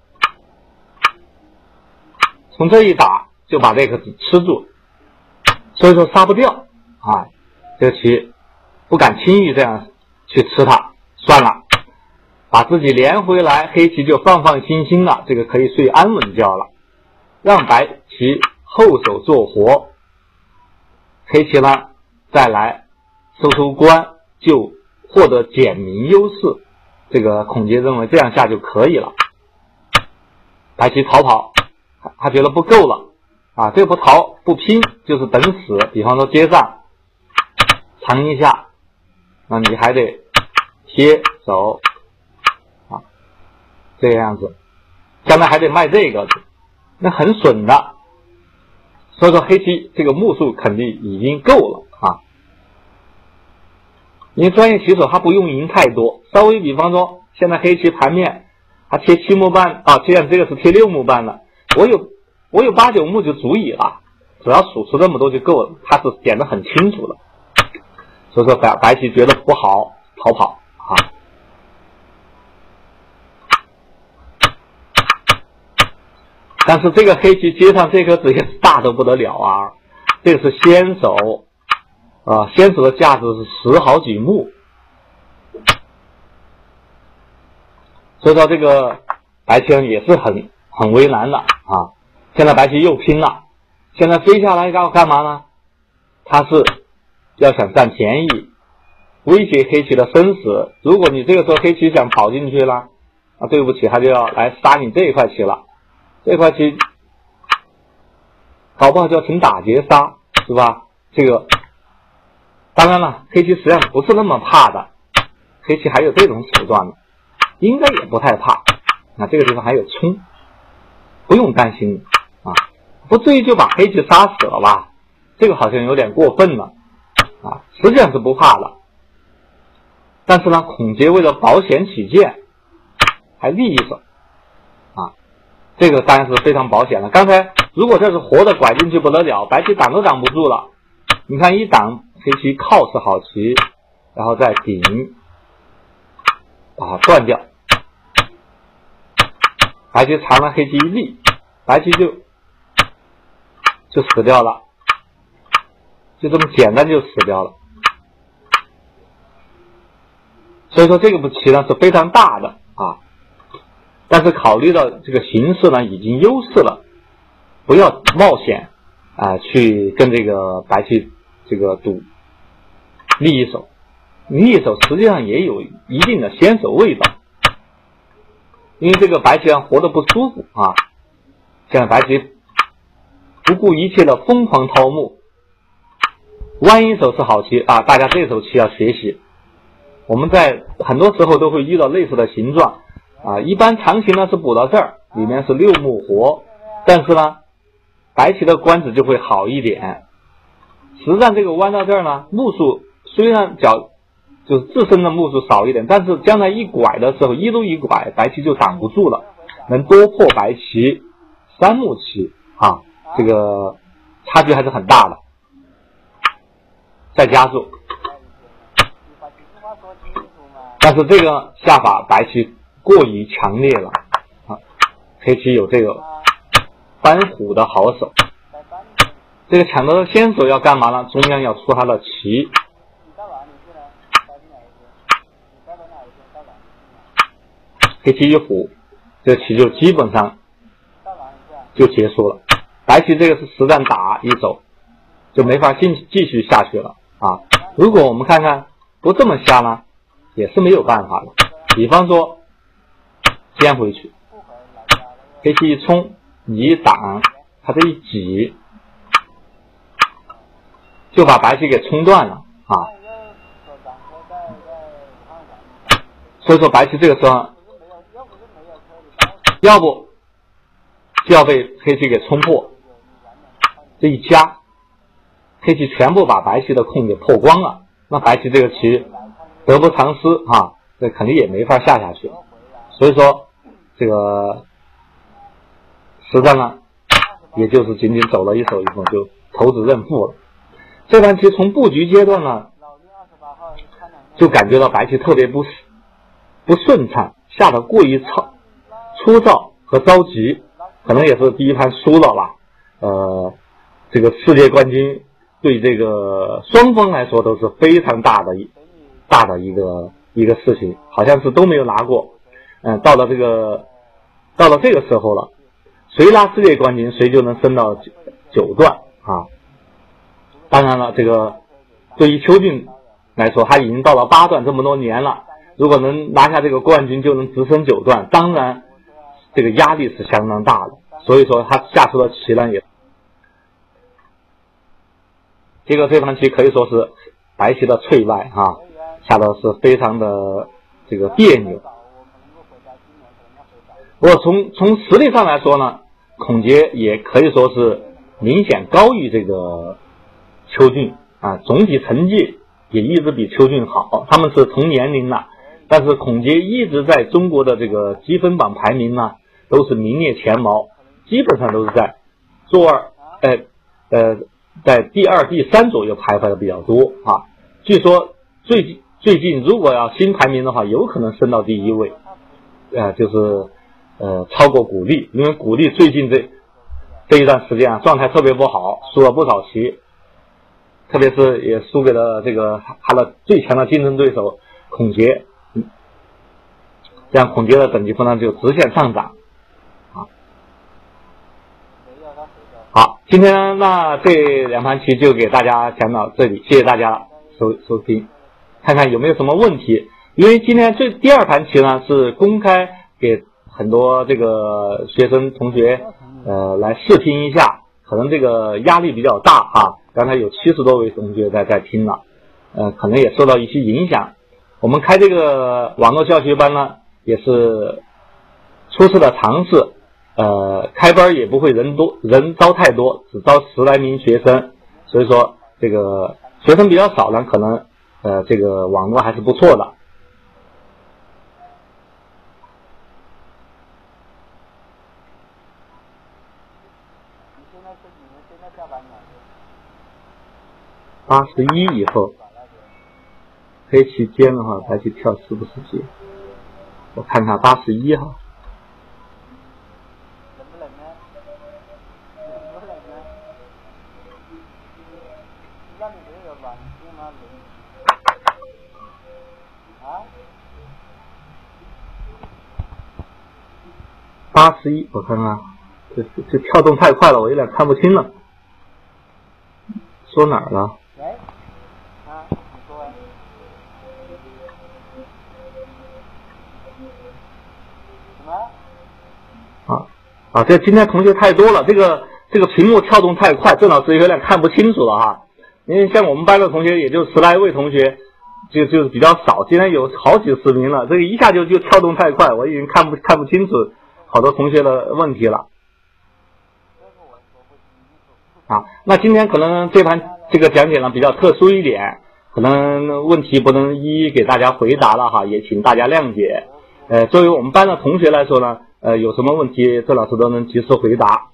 从这一打就把这个子吃住，所以说杀不掉啊，这个棋不敢轻易这样去吃它，算了，把自己连回来，黑棋就放放心心了，这个可以睡安稳觉了，让白棋后手做活，黑棋呢再来收官，就获得简明优势，这个孔杰认为这样下就可以了。白棋逃跑，他觉得不够了啊，这个不逃不拼就是等死，比方说接上藏一下，那你还得贴走啊，这个样子，将来还得卖这个，那很损的。所以说黑棋这个目数肯定已经够了啊，因为专业棋手他不用赢太多，稍微比方说现在黑棋盘面他贴7目半啊，这样这个是贴6目半的，我有8、9目就足以了，只要数出这么多就够了，他是点得很清楚的。所以说白棋觉得不好，逃跑啊。 但是这个黑棋接上这颗子也是大得不得了啊！这个是先手啊，先手的价值是10好几目，所以说这个白棋也是很为难了啊！现在白棋又拼了，现在飞下来要干嘛呢？他是要想占便宜，威胁黑棋的生死。如果你这个时候黑棋想跑进去了，啊，对不起，他就要来杀你这一块棋了。这块棋搞不好就要成打劫杀，是吧？这个当然了，黑棋实际上不是那么怕的，黑棋还有这种手段的，应该也不太怕。那这个地方还有冲，不用担心啊，不至于就把黑棋杀死了吧？这个好像有点过分了啊，实际上是不怕的。但是呢，孔杰为了保险起见，还立一手啊，这个当然是非常保险的。刚才如果这是活的拐进去不得了，白棋挡都挡不住了。你看一挡，黑棋靠是好棋，然后再顶，把它断掉。白棋藏了，黑棋一立，白棋就死掉了，就这么简单就死掉了。所以说这个棋呢是非常大的啊，但是考虑到这个形势呢已经优势了，不要冒险啊去跟这个白棋这个赌立一手，立一手实际上也有一定的先手味道，因为这个白棋活得不舒服啊。现在白棋不顾一切的疯狂掏目，弯一手是好棋啊，大家这手棋要学习。我们在很多时候都会遇到类似的形状啊，一般长形呢是补到这儿，里面是6目活，但是呢，白棋的官子就会好一点。实战这个弯到这儿呢，目数虽然就是自身的目数少一点，但是将来一拐的时候，一路一拐，白棋就挡不住了，能多破白棋3目棋啊，这个差距还是很大的。再加速。但是这个下法白棋过于强烈了啊，黑棋有这个翻虎的好手。这个抢到的先手要干嘛呢？中央要出他的棋。黑棋一虎，这个棋就基本上就结束了。白棋这个是实战打一手，就没法继续下去了啊。如果我们看看不这么下呢，也是没有办法的。比方说尖回去，黑棋一冲，你一挡，他这一挤，就把白棋给冲断了啊。所以说白棋这个时候，要不就要被黑棋给冲破，这一夹，黑棋全部把白棋的空给破光了，那白棋这个棋得不偿失啊，这肯定也没法下去。所以说这个实战呢，也就是仅仅走了一手以后就投子认负了。这盘棋从布局阶段呢，就感觉到白棋特别不顺畅，下得过于粗糙和着急，可能也是第一盘输了吧。这个世界冠军对这个双方来说都是非常大的一个事情，好像是都没有拿过。到了这个时候了，谁拿世界冠军谁就能升到9段啊。当然了，这个对于邱俊来说，他已经到了8段这么多年了，如果能拿下这个冠军就能直升9段，当然这个压力是相当大的。所以说他下出的棋呢也，结果这盘棋可以说是白棋的脆败啊，下的是非常的这个别扭。不过从实力上来说呢，孔杰也可以说是明显高于这个邱俊啊，总体成绩也一直比邱俊好，他们是同年龄了，但是孔杰一直在中国的这个积分榜排名呢都是名列前茅，基本上都是在在第2、第3左右徘徊的比较多啊。据说最近如果要新排名的话，有可能升到第1位，就是超过古力，因为古力最近这一段时间啊状态特别不好，输了不少棋，特别是也输给了这个他的最强的竞争对手孔杰，这样孔杰的等级分呢就直线上涨。好，今天那这2盘棋就给大家讲到这里，谢谢大家收听，看看有没有什么问题。因为今天第2盘棋呢是公开给很多这个学生同学来试听一下，可能这个压力比较大哈，刚才有70多位同学在听了，可能也受到一些影响。我们开这个网络教学班呢也是初次的尝试，开班也不会人招太多，只招10来名学生，所以说这个学生比较少呢，可能这个网络还是不错的。81以后，黑棋尖的话，白棋跳是不是尖？我看看81哈。81，我看看，这跳动太快了，我有点看不清了。说哪儿了？这今天同学太多了，这个屏幕跳动太快，郑老师有点看不清楚了哈。因为像我们班的同学也就10来位同学，就是比较少，今天有好几十名了，这个一下就跳动太快，我已经看不清楚好多同学的问题了。那今天可能这盘这个讲解呢比较特殊一点，可能问题不能一一给大家回答了哈，也请大家谅解。作为我们班的同学来说呢，有什么问题郑老师都能及时回答。